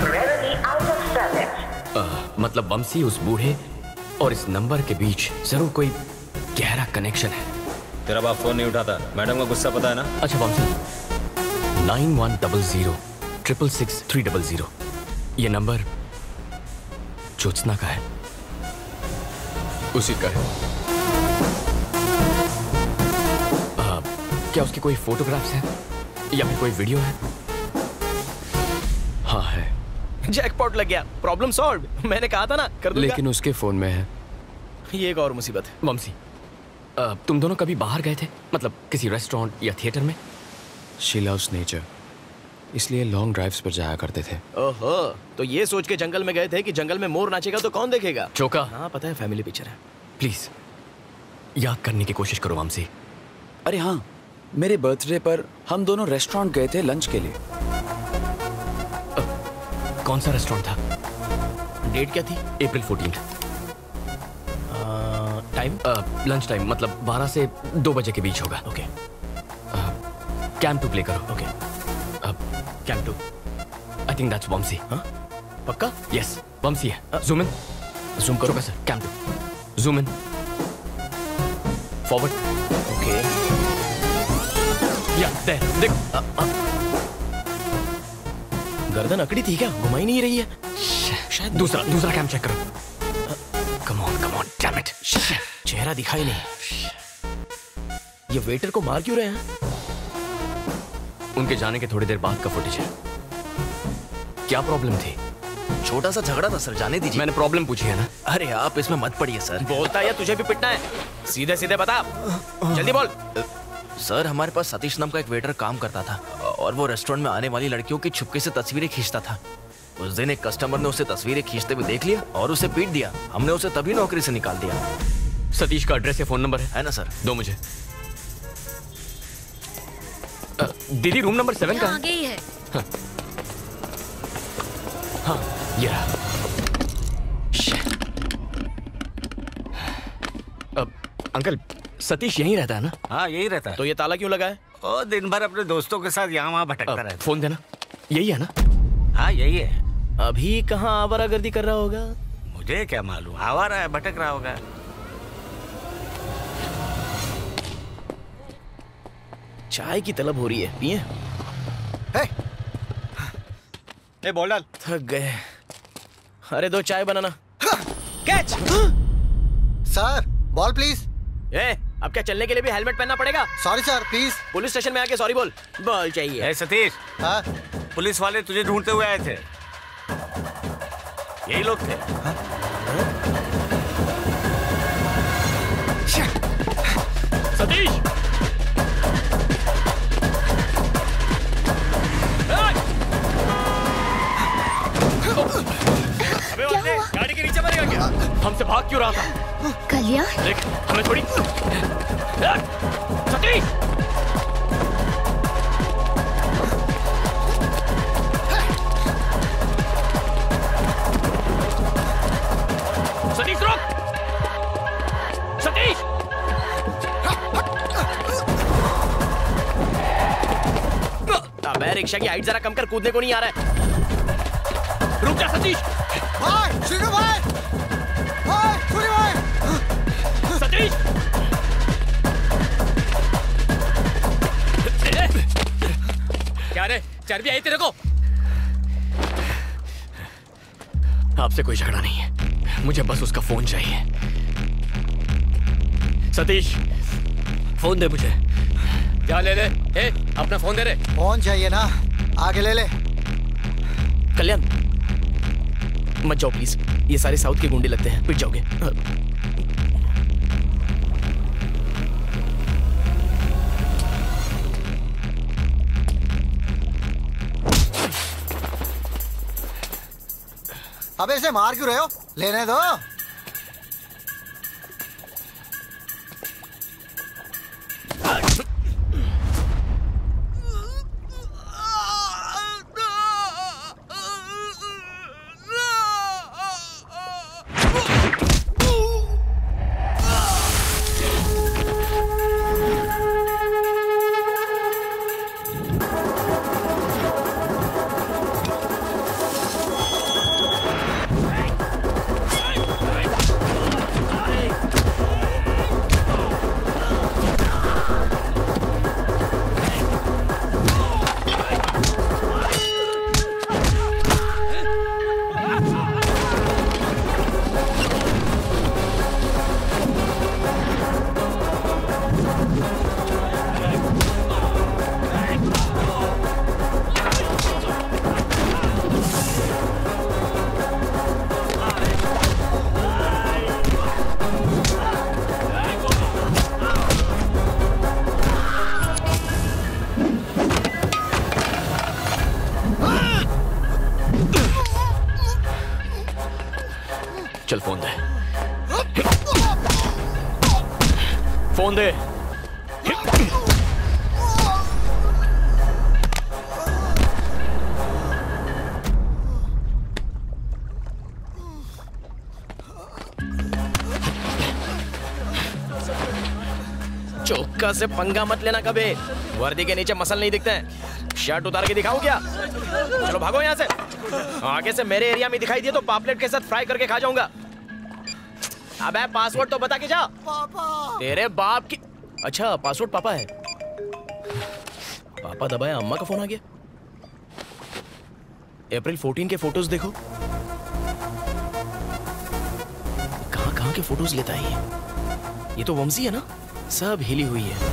मतलब वंशी उस बूढ़े और इस नंबर के बीच जरूर कोई गहरा कनेक्शन है। तेरा बाप फोन नहीं उठाता, मैडम का गुस्सा पता है ना? अच्छा वंशी, 9100-666-300 ये नंबर ज्योत्सना का है? उसी का है। क्या उसकी कोई फोटोग्राफ्स हैं या फिर कोई वीडियो है? हाँ है। जैकपॉट लग गया, प्रॉब्लम सॉल्व। मैंने कहा था ना कर दूंगा। लेकिन उसके फोन में है। ये एक और मुसीबत है। वंशी, तुम दोनों कभी बाहर गए थे? मतलब किसी रेस्टोरेंट या थिएटर में? शी लव्स नेचर, इसलिए लॉन्ग ड्राइव्स पर जाया करते थे। ओहो, तो ये सोच के जंगल में गए थे कि जंगल में मोर नाचेगा तो कौन देखेगा? चौका। हाँ पता है, फैमिली पिक्चर है। प्लीज याद करने की कोशिश करो वंशी। अरे हाँ, मेरे बर्थडे पर हम दोनों रेस्टोरेंट गए थे लंच के लिए। कौन सा रेस्टोरेंट था? डेट क्या थी? अप्रैल 14। टाइम? लंच टाइम, मतलब 12 से 2 बजे के बीच होगा। ओके। कैंप 2 प्ले करो। Okay. Cam 2। I think that's Vamshi. हाँ पक्का? यस वंशी है। Zoom in. जूम करो sir. Cam 2। Zoom in. Forward. Okay. या देख। गर्दन अकड़ी थी क्या? घुमाई नहीं रही है शायद। दूसरा कैंप चेक करो। Come on damn it. चेहरा दिखाई नहीं। ये वेटर को मार क्यों रहे हैं? उनके जाने के थोड़ी देर बाद का फुटेज है। क्या प्रॉब्लम थी? छोटा सा झगड़ा था सर, जाने दीजिए। मैंने प्रॉब्लम पूछी है ना। अरे आप इसमें मत पड़िए सर। बोलता है या तुझे भी पिटना है? सीधे सीधे बता, जल्दी बोल। सर हमारे पास सतीश नाम का एक वेटर काम करता था और वो रेस्टोरेंट में आने वाली लड़कियों की छुपके से तस्वीरें खींचता था। उस दिन एक कस्टमर ने उसे तस्वीरें खींचते हुए देख लिया और उसे पीट दिया। हमने उसे तभी नौकरी से निकाल दिया। सतीश का एड्रेस या फोन नंबर है ना सर? दो मुझे। दीदी रूम नंबर 7 का आगे ही है। हाँ ये रहा। अंकल सतीश यहीं रहता है ना? हाँ यही रहता है। तो ये ताला क्यों लगा है? ओ दिन भर अपने दोस्तों के साथ यहाँ वहाँ भटकता रहता है। फोन देना। यही है ना? हाँ यही है। अभी कहाँ आवारागर्दी कर रहा होगा? मुझे क्या मालूम, आवारा है, भटक रहा होगा। चाय की तलब हो रही है, पिए? ए बोल डाल। थक गए। अरे 2 चाय बनाना। कैच। Sir ball please. अब क्या चलने के लिए भी हेलमेट पहनना पड़ेगा? Sorry sir please. Police station में आके सॉरी बोल। बॉल चाहिए। सतीश। हाँ? पुलिस वाले तुझे ढूंढते हुए आए थे। यही लोग थे। सतीश। अबे गाड़ी के नीचे मरेगा क्या? हमसे भाग क्यों रहा था? कल्याण देख हमें थोड़ी। सतीश। सतीश रुक। सतीश। रिक्शा की हाइट जरा कम कर, कूदने को नहीं आ रहा है। रुक जा सतीश। भाई, शुरू भाई। भाई, शुरू भाई। सतीश। क्या रे, चर्बी आई तेरे को? आपसे कोई झगड़ा नहीं है, मुझे बस उसका फोन चाहिए। सतीश, फोन दे मुझे। जा ले ले। ए, अपना फोन दे रे। फोन चाहिए ना, आगे ले ले। कल्याण मत जाओ प्लीज, ये सारे साउथ के गुंडे लगते हैं, पिट जाओगे। अब ऐसे मार क्यों रहे हो? लेने दो। चल फोन दे, फोन दे। चौका से पंगा मत लेना कभी, वर्दी के नीचे मसल नहीं दिखते हैं। शर्ट उतार के दिखाऊं क्या? चलो भागो यहाँ से। आगे से मेरे एरिया में दिखाई दिए तो पापलेट के साथ फ्राई करके खा जाऊंगा। अबे पासवर्ड तो बता के जा। पापा। तेरे बाप की। अच्छा पासवर्ड पापा है। पापा दबाया, अम्मा का फोन आ गया। अप्रैल 14 के फोटोज देखो। कहां के फोटोज लेता है ये तो वंशी है ना, सब हिली हुई है।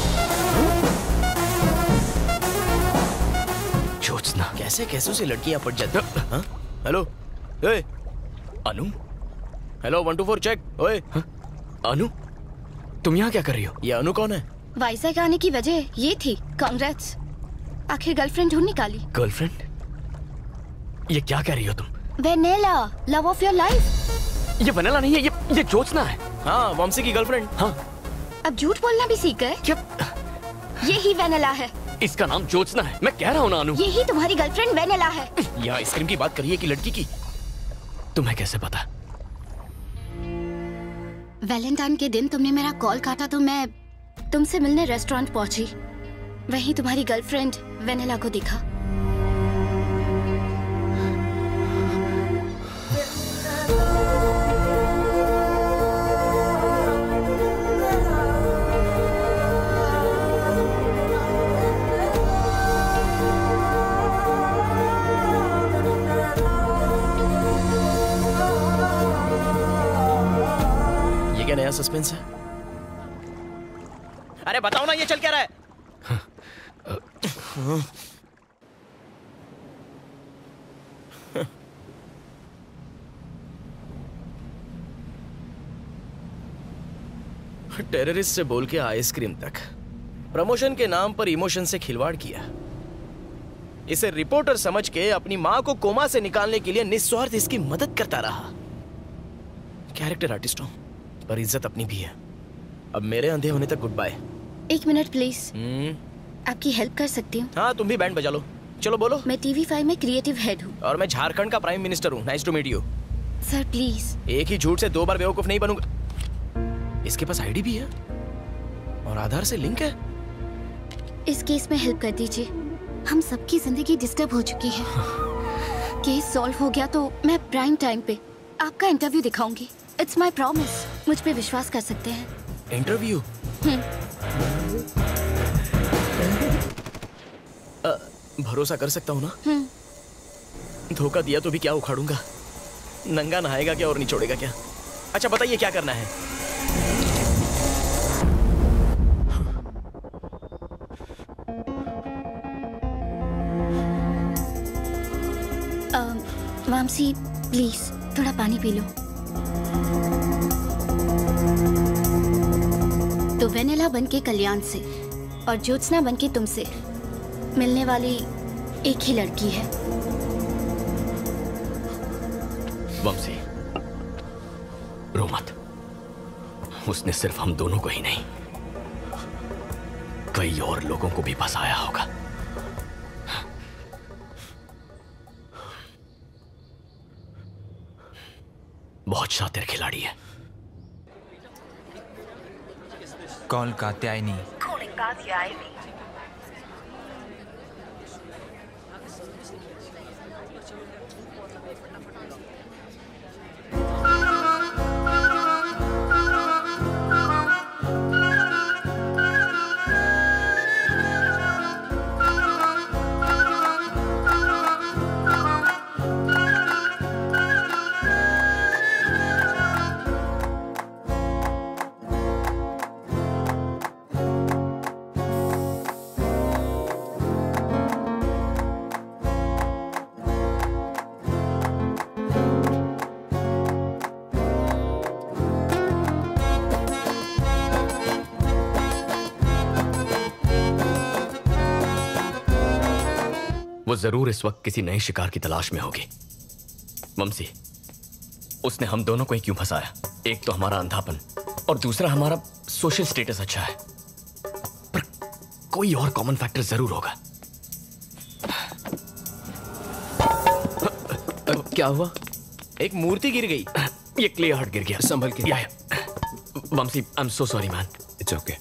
ज्योत्सना। कैसे कैसे से लड़कियां पट जाती। Hello hey Anu. Hello 124 check. ओए अनु, तुम यहाँ क्या कर रही हो? ये अनु कौन है? वाइजैक आने की वजह ये थी। कांग्रेट्स, आखिर गर्लफ्रेंड ढूंढ निकाली। गर्लफ्रेंड? ये क्या कह रही हो तुम? Vennela, love of your life. ये वेनेला नहीं है, ये ज्योत्सना है। हाँ, वंशी की गर्लफ्रेंड। हाँ। अब झूठ बोलना भी सीख गए? क्या? यही वेनेला है। इसका नाम ज्योत्सना है, मैं कह रहा हूँ ना अनु। यही तुम्हारी गर्लफ्रेंड वेनेला है। ये आइसक्रीम की बात करिए कि लड़की की? तुम्हें कैसे पता? वैलेंटाइन के दिन तुमने मेरा कॉल काटा तो मैं तुमसे मिलने रेस्टोरेंट पहुंची। वहीं तुम्हारी गर्लफ्रेंड वेनेला को दिखा। नया सस्पेंस है। अरे बताओ ना ये चल क्या रहा है? टेररिस्ट से बोल के आइसक्रीम तक, प्रमोशन के नाम पर इमोशन से खिलवाड़ किया। इसे रिपोर्टर समझ के अपनी मां को कोमा से निकालने के लिए निस्वार्थ इसकी मदद करता रहा। कैरेक्टर आर्टिस्ट हूं, पर इज्जत अपनी भी है। अब मेरे अंधे होने तक गुड बाय। 1 minute please. आपकी हेल्प कर सकती हूँ? हाँ, तुम भी बैंड बजा लो। चलो बोलो। मैं TV5 में क्रिएटिव हेड हूँ। और मैं झारखंड का प्राइम मिनिस्टर हूँ। Nice to meet you. Sir please. एक ही झूठ से 2 बार बेवकूफ नहीं बनूंगा। इसके पास आईडी भी है और आधार से लिंक है। इस केस में हेल्प कर दीजिए। हम सबकी जिंदगी डिस्टर्ब हो चुकी है। केस सॉल्व हो गया तो मैं प्राइम टाइम पे आपका इंटरव्यू दिखाऊंगी। It's my promise. मुझ पे विश्वास कर सकते हैं। इंटरव्यू? भरोसा कर सकता हूँ ना? धोखा दिया तो भी क्या उखाड़ूंगा? नंगा नहाएगा क्या और निचोड़ेगा क्या? अच्छा बताइए क्या करना है? मामसी प्लीज थोड़ा पानी पी लो। तो वेनिला बनके कल्याण से और ज्योत्सना बनके तुमसे मिलने वाली एक ही लड़की है। वंशी, रो मत। उसने सिर्फ हम दोनों को ही नहीं, कई और लोगों को भी फंसाया होगा। बहुत शातिर खिलाड़ी है। कॉल कात्यायनी। वो जरूर इस वक्त किसी नए शिकार की तलाश में होगी। ममसी, उसने हम दोनों को ही क्यों फंसाया? एक तो हमारा अंधापन और दूसरा हमारा सोशल स्टेटस अच्छा है, पर कोई और कॉमन फैक्टर जरूर होगा। क्या हुआ? एक मूर्ति गिर गई। ये क्ले हार्ट गिर गया। संभल के। ममसी, I am so sorry man. It's okay.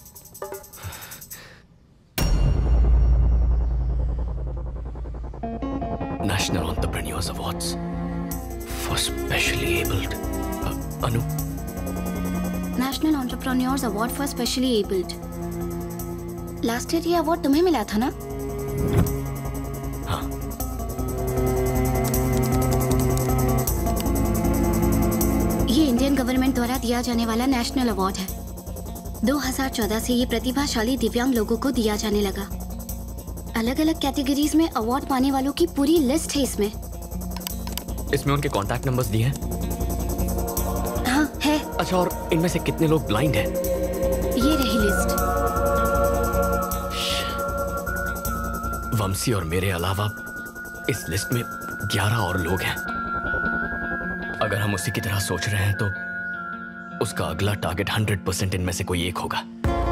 National Entrepreneurs Awards for Specially Abled. Anu? National Entrepreneurs Award for Specially Abled. Last year ये अवार्ड तुम्हें मिला था ना? हाँ। ये इंडियन गवर्नमेंट द्वारा दिया जाने वाला नेशनल अवार्ड है। 2014 से ये प्रतिभाशाली दिव्यांग लोगों को दिया जाने लगा। अलग अलग कैटेगरीज में अवार्ड पाने वालों की पूरी लिस्ट है इसमें। इसमें उनके कॉन्टैक्ट नंबर्स दिए हैं? हाँ है। अच्छा, और इनमें से कितने लोग ब्लाइंड हैं? ये रही लिस्ट। वंशी और मेरे अलावा इस लिस्ट में 11 और लोग हैं। अगर हम उसी की तरह सोच रहे हैं तो उसका अगला टारगेट 100% इनमें से कोई एक होगा।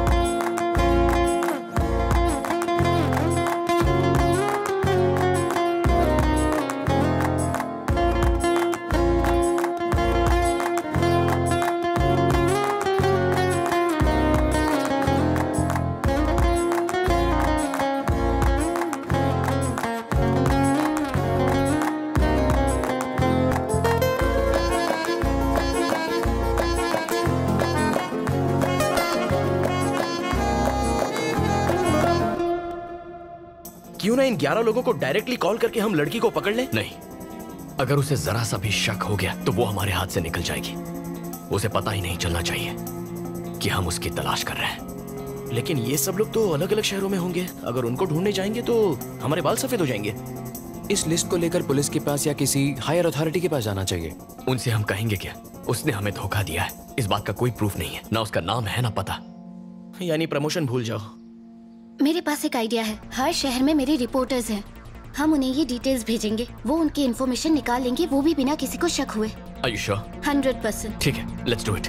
क्यों ना इन 11 लोगों को डायरेक्टली कॉल करके हम लड़की को पकड़ लें? नहीं, अगर उसे जरा सा भी शक हो गया तो वो हमारे हाथ से निकल जाएगी। उसे पता ही नहीं चलना चाहिए कि हम उसकी तलाश कर रहे हैं। लेकिन ये सब लोग तो अलग अलग शहरों में होंगे। अगर उनको ढूंढने जाएंगे तो हमारे बाल सफेद हो जाएंगे। इस लिस्ट को लेकर पुलिस के पास या किसी हायर अथॉरिटी के पास जाना चाहिए। उनसे हम कहेंगे क्या? उसने हमें धोखा दिया है, इस बात का कोई प्रूफ नहीं है। ना उसका नाम है ना पता। यानी प्रमोशन भूल जाओ। मेरे पास एक आइडिया है। हर शहर में मेरे रिपोर्टर्स हैं। हम उन्हें ये डिटेल्स भेजेंगे, वो उनकी इन्फॉर्मेशन निकाल लेंगे, वो भी बिना किसी को शक हुए। Are you sure? 100%। ठीक है, लेट्स डू इट।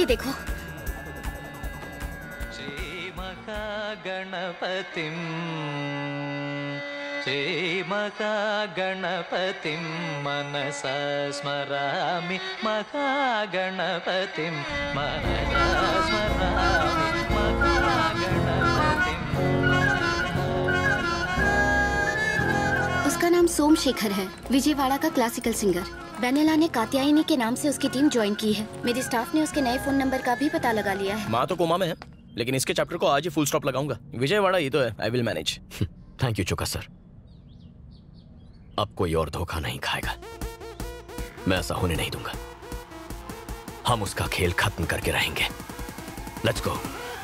देखो। गणपतिं श्रीमहागणपतिं मनसा स्मरामि महागणपतिं मनसा स्मरामि महागणपतिं। उसका नाम सोमशेखर है, विजयवाड़ा का क्लासिकल सिंगर। वेनेला ने कात्यायनी के नाम से उसकी टीम ज्वाइन की है। मेरे स्टाफ ने उसके नए फोन नंबर का भी पता लगा लिया है। माँ तो कोमा में है, लेकिन इसके चैप्टर को आज ही फुल स्टॉप लगाऊंगा। विजयवाड़ा ये तो है, I will manage. Thank you Chowka sir. अब कोई और धोखा नहीं खाएगा, मैं ऐसा होने नहीं दूंगा। हम उसका खेल खत्म करके रहेंगे। Let's go.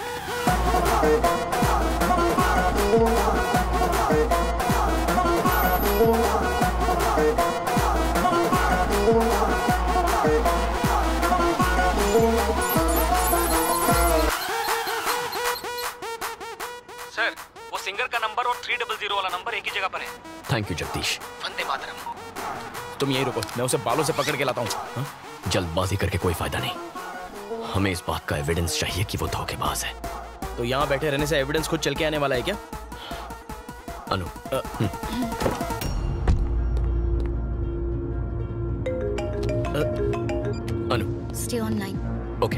सर, वो सिंगर का नंबर और 300 वाला नंबर एक ही जगह पर है। Thank you Jagdish. वंदे मातरम। तुम यही रुको, मैं उसे बालों से पकड़ के लाता हूँ। जल्दबाजी करके कोई फायदा नहीं। हमें इस बात का एविडेंस चाहिए कि वो धोखेबाज है। तो यहाँ बैठे रहने से एविडेंस खुद चल के आने वाला है क्या? Anu, Anu, stay online. Okay.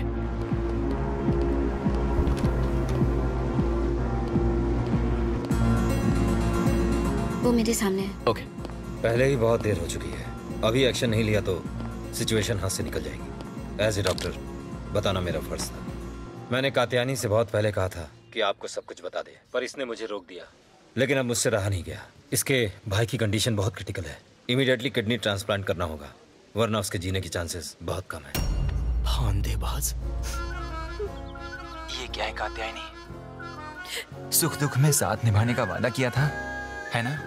वो मेरे सामने है। ओके। पहले ही बहुत देर हो चुकी है, अभी एक्शन नहीं लिया तो सिचुएशन हाथ से निकल जाएगी। एज ए डॉक्टर बताना मेरा फर्ज था। मैंने कात्यायनी से बहुत पहले कहा था कि आपको सब कुछ बता दे, पर इसने मुझे रोक दिया। लेकिन अब मुझसे रहा नहीं गया। इसके भाई की कंडीशन बहुत क्रिटिकल है, इमीडिएटली किडनी ट्रांसप्लांट करना होगा, वरना उसके जीने की चांसेस बहुत कम है। फांदेबाज। ये क्या है कात्यायनी? सुख दुख में साथ निभाने का वादा किया था, है ना?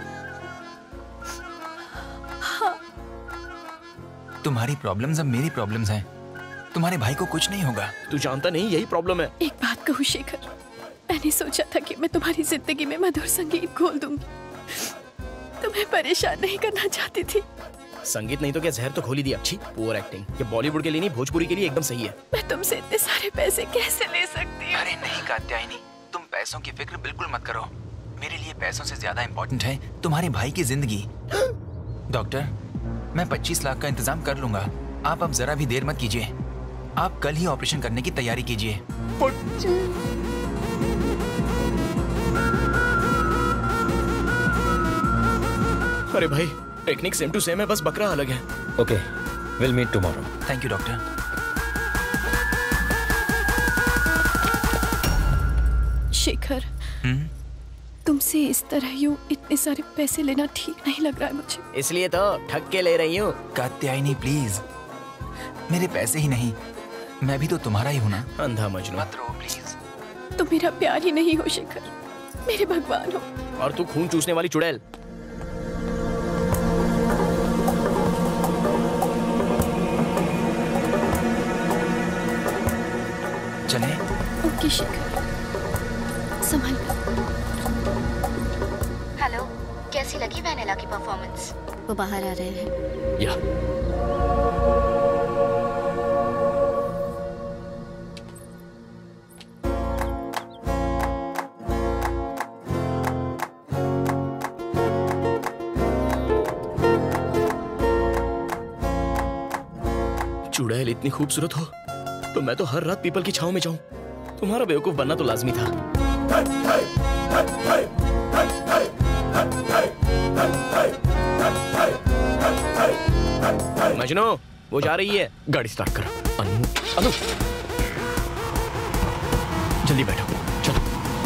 तुम्हारी प्रॉब्लम्स अब मेरी प्रॉब्लम्स हैं। तुम्हारे भाई को कुछ नहीं होगा। तू जानता नहीं यही प्रॉब्लम है। एक बात कहूँ शेखर, मैंने सोचा था कि मैं तुम्हारी जिंदगी में मधुर संगीत घोल दूंगी। तुम्हें परेशान नहीं करना चाहती थी। संगीत नहीं तो क्या जहर तो खोल ही दी। अच्छी पुअर एक्टिंग। ये बॉलीवुड के लिए नहीं, भोजपुरी के लिए एकदम सही है। मैं तुमसे इतने सारे पैसे कैसे ले सकती हूँ? अरे नहीं कात्यायनी, तुम पैसों की फिक्र बिल्कुल मत करो। मेरे लिए पैसों से ज्यादा इम्पोर्टेंट है तुम्हारे भाई की जिंदगी। डॉक्टर, मैं 25 लाख का इंतजाम कर लूंगा। आप अब जरा भी देर मत कीजिए। आप कल ही ऑपरेशन करने की तैयारी कीजिए। अरे भाई, टेक्निक सेम टू सेम है, बस बकरा अलग है। Okay, will meet tomorrow. Thank you doctor. Shekhar, तुमसे इस तरह यूं इतने सारे पैसे लेना ठीक नहीं लग रहा है मुझे। इसलिए तो ठग के ले रही हूँ। कात्यायनी प्लीज, मेरे पैसे ही नहीं, मैं भी तो तुम्हारा ही हूँ ना। अंधा मजनू। मत रो प्लीज। तुम मेरा प्यार ही नहीं हो शेखर, मेरे भगवान हो। और तू खून चूसने वाली चुड़ैल। चले? ओके शेखर, संभाल। हेलो, कैसी लगी वेनेला की परफॉर्मेंस? वो बाहर आ रहे हैं। या चुड़ैल इतनी खूबसूरत हो तो मैं तो हर रात पीपल की छांव में जाऊं। तुम्हारा बेवकूफ बनना तो लाजमी था। मजनू, वो जा रही है। गाड़ी स्टार्ट करो। अनु, अनु, जल्दी बैठो, चलो।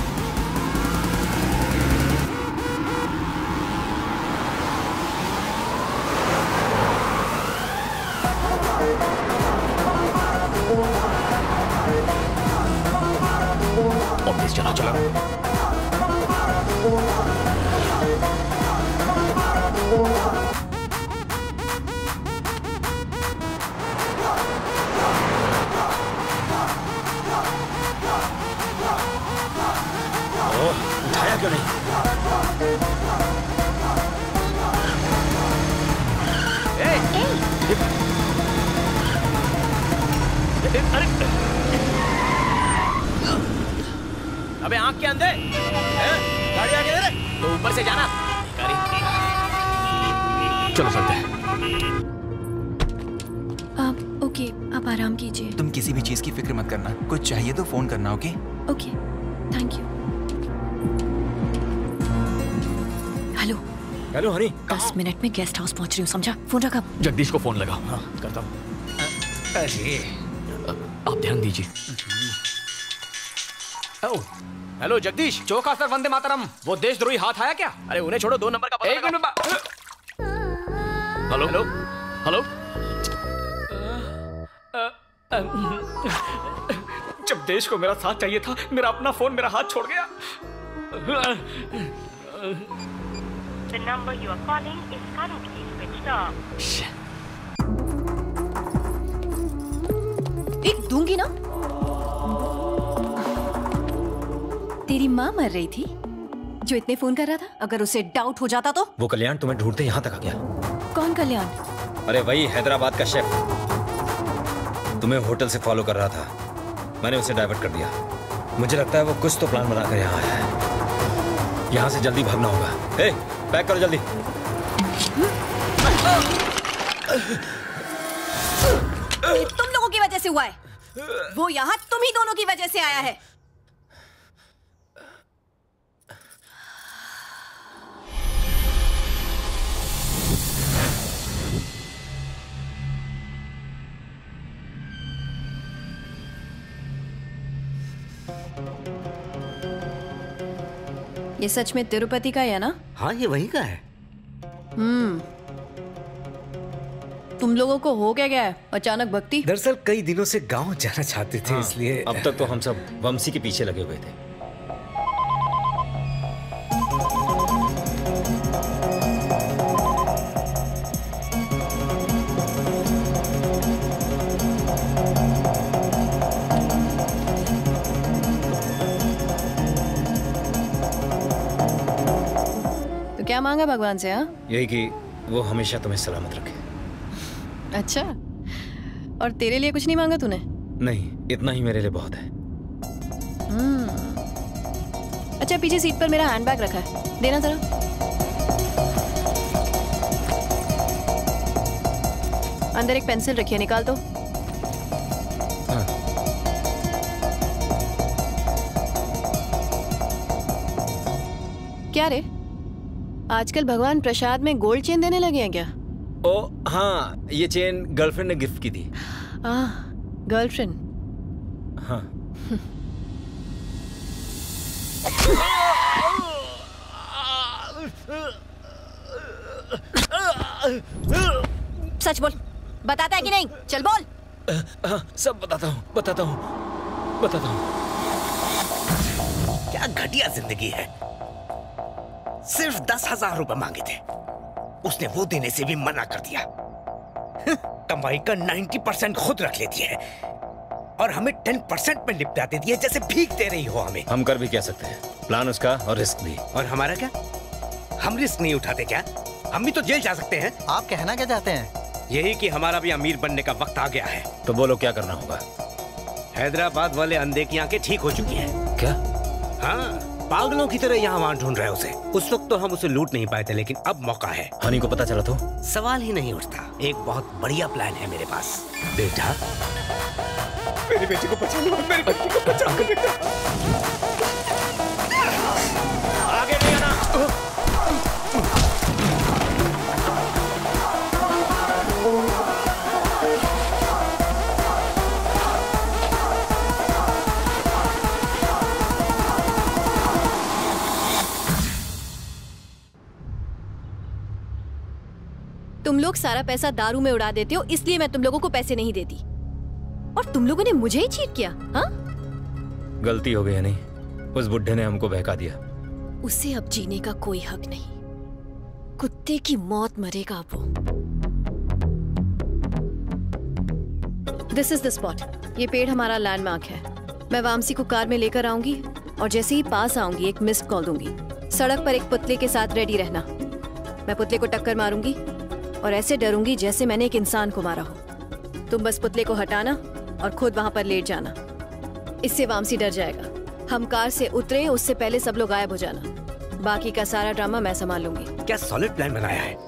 ऑफिस चला चला। उठाया क्यों नहीं? अरे अबे आंख के अंधे, गाड़ी आगे दे रहे तो ऊपर से जाना। चलो चलते हैं। आप ओके, आप आराम कीजिए। तुम किसी भी चीज की फिक्र मत करना, कुछ चाहिए तो फोन करना। Okay okay, thank you. Hello hello honey, 10 minute में गेस्ट हाउस पहुंच रही हूँ, समझा? फोन रखा। जगदीश को फोन लगाओ। हाँ करता हूँ। अरे आप ध्यान दीजिए। हेलो जगदीश, चौका सर, वंदे मातरम। वो देशद्रोही हाथ आया क्या? अरे उन्हें छोड़ो, 2 नंबर का पता एक मिनट। Hello hello hello. जब देश को मेरा साथ चाहिए था, मेरा अपना फोन मेरा हाथ छोड़ गया। The number you are calling is currently switched off. एक दूंगी ना। तेरी माँ मर रही थी जो इतने फोन कर रहा था, अगर उसे डाउट हो जाता तो? वो कल्याण तुम्हें ढूंढते यहाँ तक आ गया। कौन कल्याण? अरे वही हैदराबाद का शेफ, तुम्हें होटल से फॉलो कर रहा था। मैंने उसे डाइवर्ट कर दिया। मुझे लगता है वो कुछ तो प्लान बनाकर यहाँ आया है। यहाँ से जल्दी भागना होगा। ए, पैक करो जल्दी। ये तुम लोगों की वजह से हुआ है। वो यहाँ तुम ही दोनों की वजह से आया है। ये सच में तिरुपति का है ना? हाँ, ये वहीं का है। तुम लोगों को हो क्या गया है अचानक भक्ति? दरअसल कई दिनों से गांव जाना चाहते थे, इसलिए। अब तक तो हम सब वंशी के पीछे लगे हुए थे। तो क्या मांगा भगवान से? हाँ, यही कि वो हमेशा तुम्हें सलामत रखे। अच्छा, और तेरे लिए कुछ नहीं मांगा तूने? नहीं, इतना ही मेरे लिए बहुत है। अच्छा, पीछे सीट पर मेरा हैंडबैग रखा है, देना जरा। अंदर एक पेंसिल रखी है, निकाल दो। क्या रे, आजकल भगवान प्रसाद में गोल्ड चेन देने लगे हैं क्या? ओ हाँ, ये चेन गर्लफ्रेंड ने गिफ्ट की थी। गर्लफ्रेंड? हाँ। सच बोल, बताता है कि नहीं? चल बोल। हाँ, सब बताता हूँ। क्या घटिया जिंदगी है। सिर्फ 10,000 रुपए मांगे थे, उसने वो देने से भी मना कर दिया। कमाई का 90% खुद रख लेती है और हमें 10% में निपटा देती है, जैसे भीख दे रही हो हमें। हम कर भी क्या सकते हैं, प्लान उसका और रिस्क भी। और हमारा क्या? हम रिस्क नहीं उठाते क्या? हम भी तो जेल जा सकते हैं। आप कहना क्या चाहते हैं? यही कि हमारा भी अमीर बनने का वक्त आ गया है। तो बोलो क्या करना होगा? हैदराबाद वाले अंधे की आंखें ठीक हो चुकी हैं। क्या? हाँ, पागलों की तरह यहाँ वहाँ ढूंढ रहे उसे। उस वक्त तो हम उसे लूट नहीं पाए थे, लेकिन अब मौका है। हनी को पता चला तो? सवाल ही नहीं उठता। एक बहुत बढ़िया प्लान है मेरे पास। बेटा, मेरी बेटी को बचा लो, मेरी बेटी को बचा लो बेटा। आगे नहीं आना। तुम लोग सारा पैसा दारू में उड़ा देते हो, इसलिए मैं तुम लोगों को पैसे नहीं देती। और तुम लोगों ने मुझे ही चीट किया। हाँ, गलती हो गई है नहीं, उस बुड्ढे ने हमको बहका दिया। उसे अब जीने का कोई हक नहीं। कुत्ते की मौत मरेगा अब वो। This is the spot. ये पेड़ हमारा लैंडमार्क है। मैं वामसी को कार में लेकर आऊंगी और जैसे ही पास आऊंगी एक मिस्ड कॉल दूंगी। सड़क पर एक पुतले के साथ रेडी रहना। मैं पुतले को टक्कर मारूंगी और ऐसे डरूंगी जैसे मैंने एक इंसान को मारा हो। तुम बस पुतले को हटाना और खुद वहां पर लेट जाना। इससे वामसी डर जाएगा हम कार से उतरे उससे पहले सब लोग गायब हो जाना। बाकी का सारा ड्रामा मैं संभाल लूंगी। क्या सॉलिड प्लान बनाया है।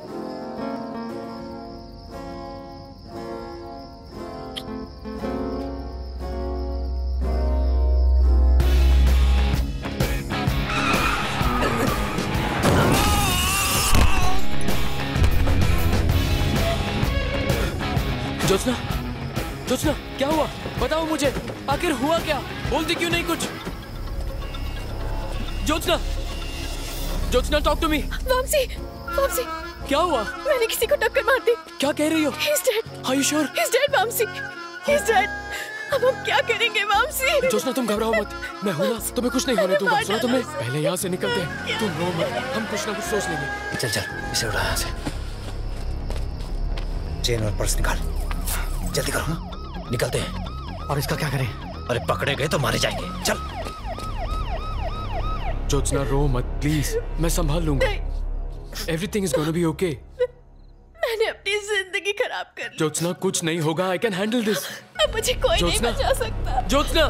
जोत्स्ना, जोत्स्ना, क्या हुआ? बताओ मुझे, आखिर हुआ क्या? बोलती क्यों नहीं कुछ? Jyotsna, Jyotsna, talk to me. Vamsi, Vamsi, क्या हुआ? मैंने किसी को टक्कर मार दी। क्या कह रही हो? He's dead. Are you sure? He's dead, Vamsi. He's dead. अब हम क्या करेंगे वामसी? जोत्स्ना, तुम घबराओ मत, मैं हूं ना, तुम्हें कुछ नहीं होने दूंगा। सुना तुमने? पहले यहाँ से निकलते हैं, तुम रो मत, हम कुछ ना कुछ सोच लेंगे। चल चल, इसे उड़ा यहाँ से। चेन और पर्स निकाल, जल्दी करो, निकलते हैं। और इसका क्या करें? अरे पकड़े गए तो मारे जाएंगे, चल। जोत्स्ना, रो मत प्लीज, मैं संभाल लूंगा। Everything is gonna be okay. मैंने अपनी जिंदगी खराब कर ली। जोत्स्ना, कुछ नहीं होगा, आई कैन हैंडल दिस। अब मुझे कोई नहीं बचा सकता। Jyotsna,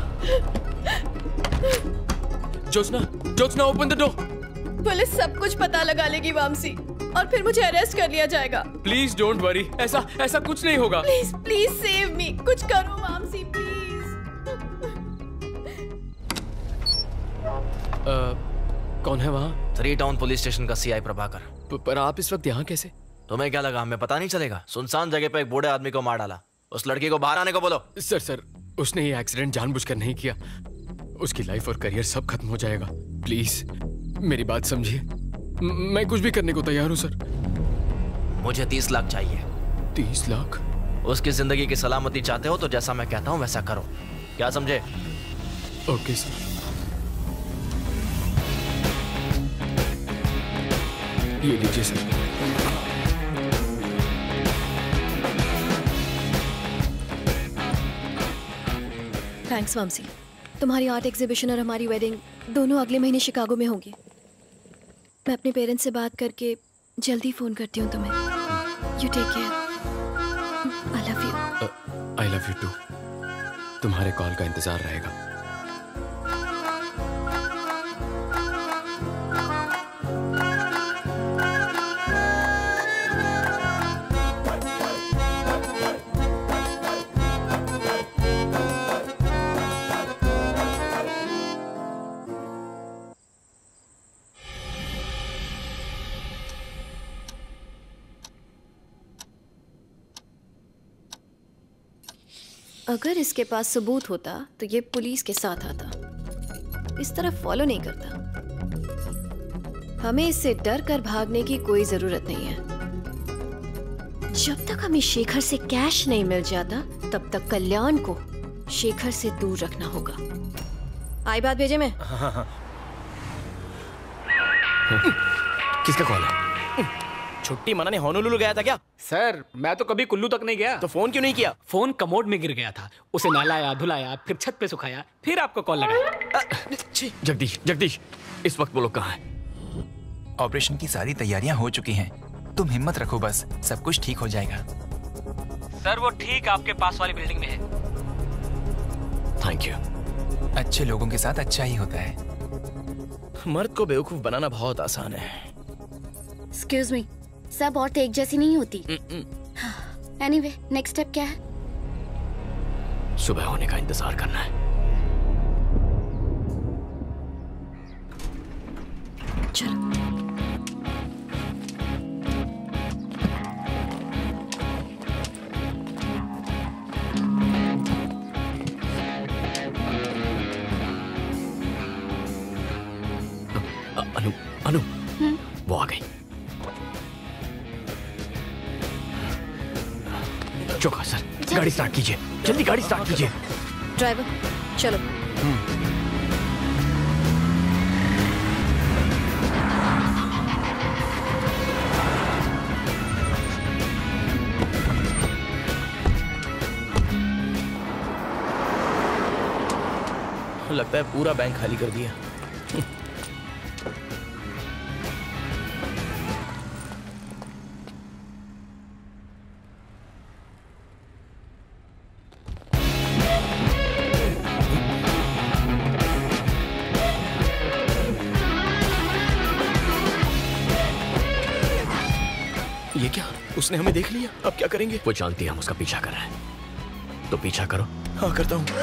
Jyotsna, Jyotsna, open the door. Police सब कुछ पता लगा लेगी वामसी, और फिर मुझे अरेस्ट कर लिया जाएगा। प्लीज डोंट वरी, ऐसा कुछ नहीं होगा। प्लीज प्लीज सेव मी, कुछ करो वामसी प्लीज। कौन है वहाँ? 3 टाउन पुलिस स्टेशन का सीआई प्रभाकर। पर आप इस वक्त यहाँ कैसे? तुम्हें क्या लगा हमें पता नहीं चलेगा? सुनसान जगह पे एक बूढ़े आदमी को मार डाला। उस लड़की को बाहर आने को बोलो। सर, उसने ये एक्सीडेंट जानबूझकर नहीं किया। उसकी लाइफ और करियर सब खत्म हो जाएगा। प्लीज मेरी बात समझिए, मैं कुछ भी करने को तैयार हूँ सर। मुझे 30 लाख चाहिए। 30 लाख? उसकी जिंदगी की सलामती चाहते हो तो जैसा मैं कहता हूँ वैसा करो, क्या समझे? Okay sir. ये लीजिए सर। थैंक्स वामसी। तुम्हारी आर्ट एग्जीबिशन और हमारी वेडिंग दोनों अगले महीने शिकागो में होंगी। मैं अपने पेरेंट्स से बात करके जल्दी फोन करती हूँ तुम्हें। You take care. I love you. I love you too. तुम्हारे कॉल का इंतजार रहेगा। अगर इसके पास सबूत होता तो ये पुलिस के साथ आता, इस तरह फॉलो नहीं करता। हमें इससे डर कर भागने की कोई जरूरत नहीं है। जब तक हमें शेखर से कैश नहीं मिल जाता तब तक कल्याण को शेखर से दूर रखना होगा। आई बात भेजे में? किसका कॉल है? छुट्टी मनाने होनोलुलु गया था क्या? सर मैं तो कभी कुल्लू तक नहीं गया। तो फोन क्यों नहीं किया? फोन कमोड में गिर गया था, उसे नहलाया धुलाया फिर छत पे सुखाया फिर आपको कॉल लगाया। जगदीश, इस वक्त वो लोग कहाँ हैं? ऑपरेशन की सारी तैयारियां हो चुकी हैं, तुम हिम्मत रखो, बस सब कुछ ठीक हो जाएगा। सर वो ठीक आपके पास वाली बिल्डिंग में है। Thank you. अच्छे लोगों के साथ अच्छा ही होता है। मर्द को बेवकूफ बनाना बहुत आसान है। एक्सक्यूज मी, सब औरतें एक जैसी नहीं होती। एनीवे, नेक्स्ट स्टेप क्या है? सुबह होने का इंतजार करना है। चलो। अनु, वो आ गई। चौका सर, गाड़ी स्टार्ट कीजिए, जल्दी गाड़ी स्टार्ट कीजिए। ड्राइवर चलो। लगता है पूरा बैंक खाली कर दिया। ये क्या? उसने हमें देख लिया, अब क्या करेंगे? वो जानती है हम उसका पीछा कर रहे हैं, तो पीछा करो। हाँ करता हूँ।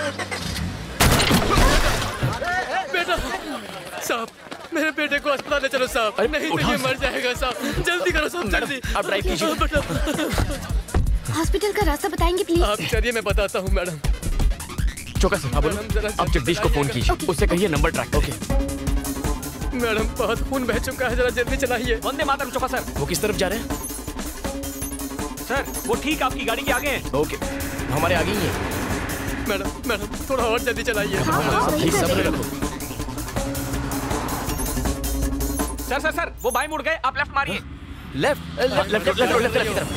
बेटा साहब, मेरे बेटे को अस्पताल ले चलो साहब, नहीं तो ये मर जाएगा साहब, जल्दी करो साहब, जल्दी। आप ड्राइव कीजिए। हॉस्पिटल का रास्ता बताएंगे प्लीज? आप चलिए, मैं बताता हूँ मैडम। चौका सर, आप जगदीश को फोन कीजिए, उससे कहिए नंबर ट्रैक। ओके मैडम, बहुत खून बह चुका है, जरा जल्दी चलाइए। वंदे मातरम चौका सर। वो किस तरफ जा रहे हैं? सर वो ठीक आपकी गाड़ी के आगे हैं। ओके, हमारे आगे ही है। मैडम थोड़ा और जल्दी चलाइए। सब्र रखो। सर वो बाएं मुड़ गए, आप लेफ्ट मारिए। लेफ्ट की तरफ।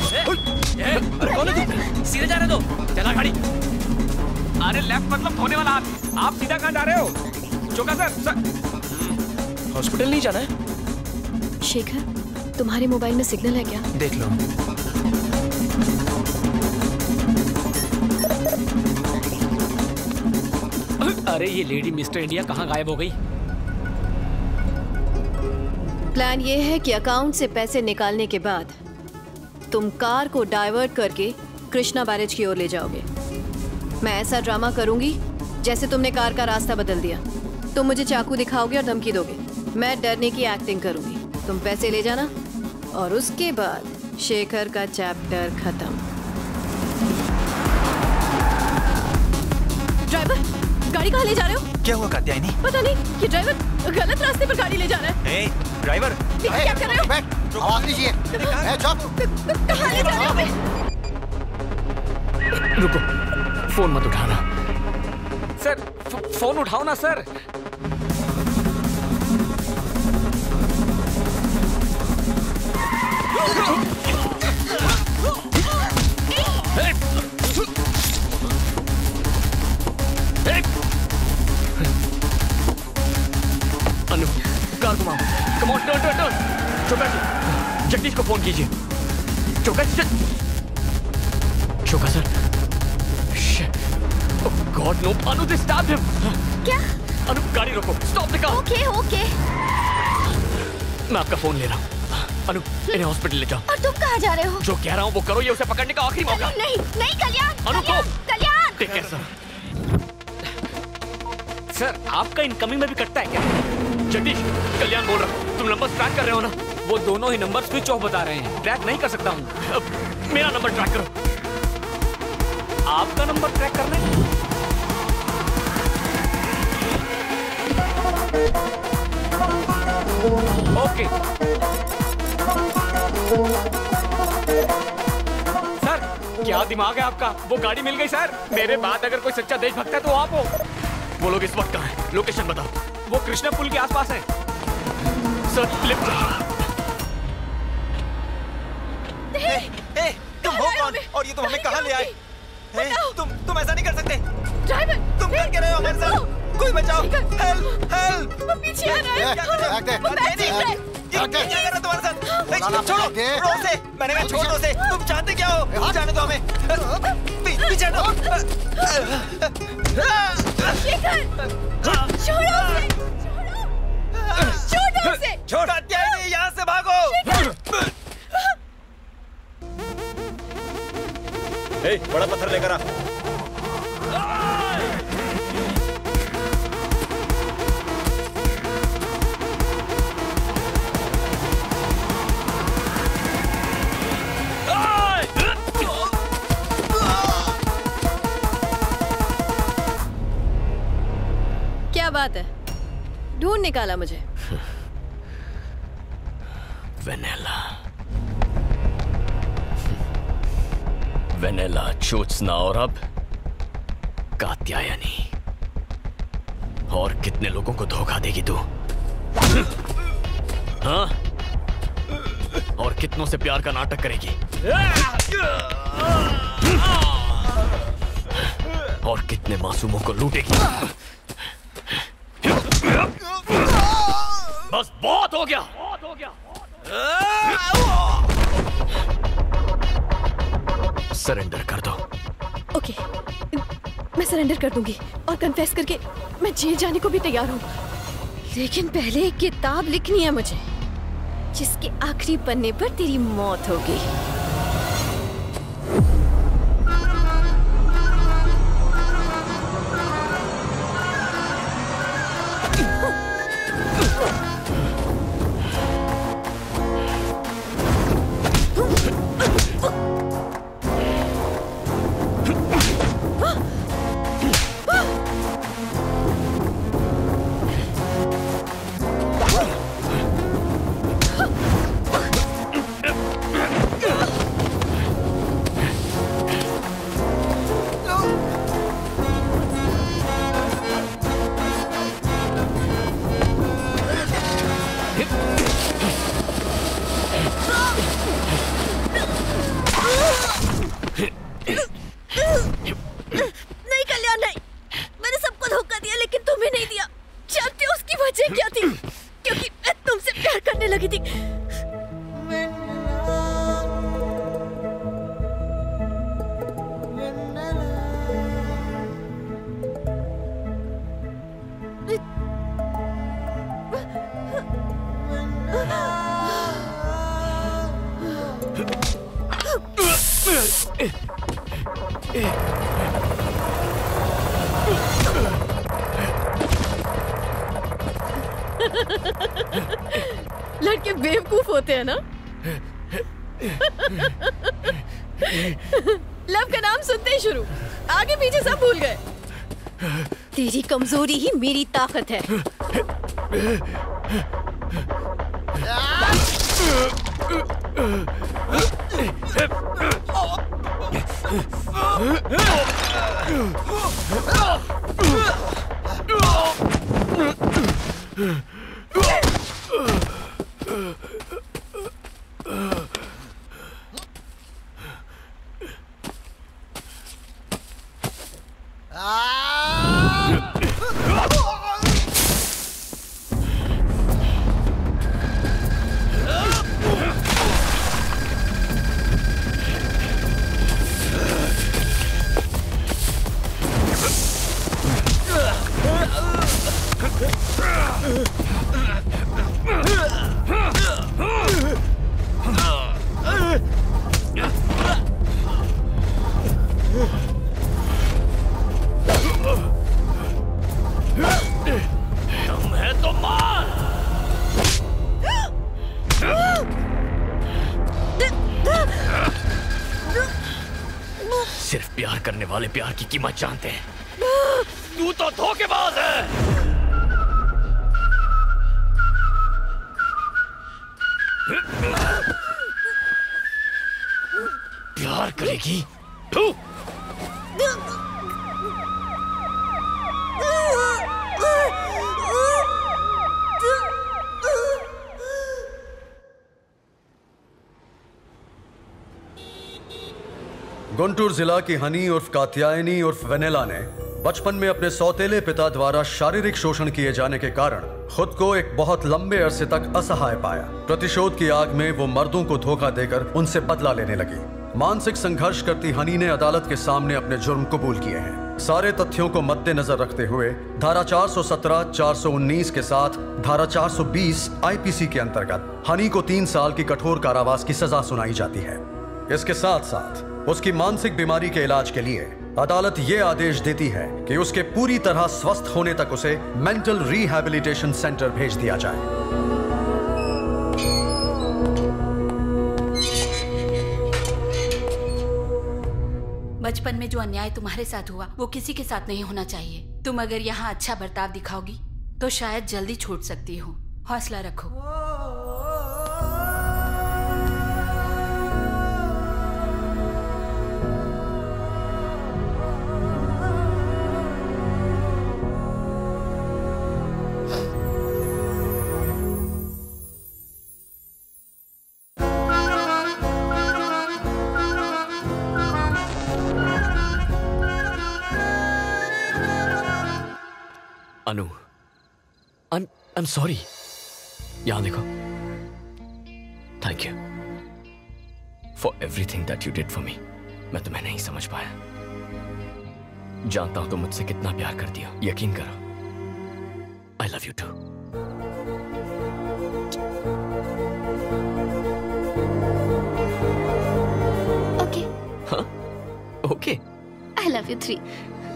सीधे जा रहे दो, चला गाड़ी। अरे लेफ्ट मतलब धोने वाला हाथ, आप सीधा कहाँ जा रहे हो? चौका सर हॉस्पिटल नहीं जाना है? शेखर, तुम्हारे मोबाइल में सिग्नल है क्या? देख लो। अरे ये लेडी मिस्टर इंडिया कहाँ गायब हो गई? प्लान ये है कि अकाउंट से पैसे निकालने के बाद तुम कार को डाइवर्ट करके कृष्णा बैरेज की ओर ले जाओगे। मैं ऐसा ड्रामा करूंगी जैसे तुमने कार का रास्ता बदल दिया। तुम मुझे चाकू दिखाओगे और धमकी दोगे, मैं डरने की एक्टिंग करूंगी। तुम पैसे ले जाना और उसके बाद शेखर का चैप्टर खत्म। ड्राइवर, गाड़ी कहाँ ले जा रहे हो? क्या हुआ कात्यायनी? पता नहीं, ये ड्राइवर गलत रास्ते पर गाड़ी ले जा रहा है। ड्राइवर, क्या कर रहे हो? आवाज लीजिए। कहाँ ले जा रहे हो? रुको, फोन मत उठाना। सर फोन उठाओ ना सर। अनु, कार घुमाओ। Come on, turn. Chowka sir, Jagdish को फोन कीजिए। Chowka sir. God no, Anu they stop him. क्या? अनु गाड़ी रोको, स्टॉप द कार। ओके। मैं आपका फोन ले रहा हूँ। अनु, इन्हें हॉस्पिटल ले जाओ। और तुम कहाँ जा रहे हो? जो कह रहा हूँ वो करो, ये उसे पकड़ने का आखिरी मौका। नहीं कल्याण। अनु को Kalyan. Take care sir. Sir आपका इनकमिंग में भी कटता है क्या? जगदीश, कल्याण बोल रहा हूँ, तुम नंबर ट्रैक कर रहे हो ना? वो दोनों ही नंबर स्विच ऑफ बता रहे हैं, ट्रैक नहीं कर सकता हूँ। मेरा नंबर ट्रैक करो। आपका नंबर ट्रैक करना है? ओके सर, क्या दिमाग है आपका? वो गाड़ी मिल गई सर। मेरे बाद अगर कोई सच्चा देशभक्त है तो आप हो। वो लोग इस वक्त कहाँ हैं? लोकेशन बताओ। वो कृष्णा पुल के आसपास है सर। लिफ्ट। तुम हो कौन और ये तुम हमें कहाँ ले आए? तुम ऐसा नहीं कर सकते। ड्राइवर, तुम कर क्या रहे हो हमारे साथ? कोई बचाओ। हेल्प। वो पीछे आ रहा है। क्या कर रहे हो तुम्हारे साथ? छोड़ो से। मैंने कहा छोड़ दो से। तुम चाहते क्या हो? जाने दो हमें। पीछे हटो। छोड़ नहीं, यहाँ से भागो। बड़ा पत्थर लेकर आ। क्या बात है, ढूंढ निकाला मुझे। वेनेला, ज्योत्सना और अब कात्यायनी। और कितने लोगों को धोखा देगी तू? हाँ? और कितनों से प्यार का नाटक करेगी? और कितने मासूमों को लूटेगी? बस बहुत हो गया। सरेंडर कर दो। ओके, मैं सरेंडर कर दूंगी और कन्फेस करके मैं जेल जाने को भी तैयार हूँ। लेकिन पहले एक किताब लिखनी है मुझे। जिसके आखिरी पन्ने पर तेरी मौत होगी। लड़के बेवकूफ होते हैं ना। लव का नाम सुनते ही शुरू, आगे पीछे सब भूल गए। तेरी कमजोरी ही मेरी ताकत है। सिर्फ प्यार करने वाले प्यार की कीमत जानते हैं। तू तो धोखेबाज है। प्यार करेगी तू? गुंटूर जिला की हनी उर्फ कात्यायनी उर्फ वेनेला ने बचपन में अपने सौतेले पिता द्वारा शारीरिक शोषण किए जाने के कारण खुद को एक बहुत लंबे अरसे तक असहाय पाया। प्रतिशोध की आग में वो मर्दों को धोखा देकर उनसे बदला लेने लगी। मानसिक संघर्ष करती हनी ने अदालत के सामने अपने जुर्म कबूल किए हैं। सारे तथ्यों को मद्देनजर रखते हुए धारा 417, 419 के साथ धारा 420 आईपीसी के अंतर्गत हनी को 3 साल की कठोर कारावास की सजा सुनाई जाती है। इसके साथ साथ उसकी मानसिक बीमारी के इलाज के लिए अदालत ये आदेश देती है कि उसके पूरी तरह स्वस्थ होने तक उसे मेंटल रिहैबिलिटेशन सेंटर भेज दिया जाए। बचपन में जो अन्याय तुम्हारे साथ हुआ वो किसी के साथ नहीं होना चाहिए। तुम अगर यहाँ अच्छा बर्ताव दिखाओगी तो शायद जल्दी छूट सकती हो। हौसला रखो। अनु, I'm sorry। यहाँ देखो। Thank you for everything that you did for me। मैं तुम्हें नहीं समझ पाया। जानता हूं तुम मुझसे कितना प्यार करती हो। यकीन करो। I love you too। Love you 3।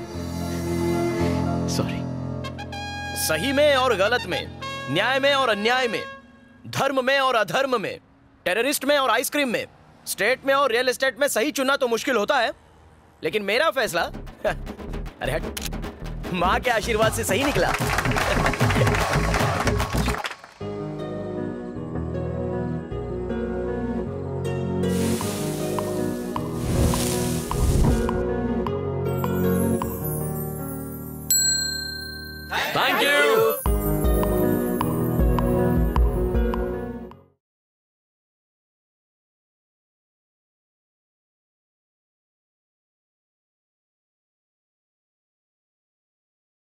Sorry. सही में और गलत में, न्याय में और अन्याय में, धर्म में और अधर्म में, टेररिस्ट में और आइसक्रीम में, स्टेट में और रियल एस्टेट में सही चुनना तो मुश्किल होता है, लेकिन मेरा फैसला अरे हट, माँ के आशीर्वाद से सही निकला।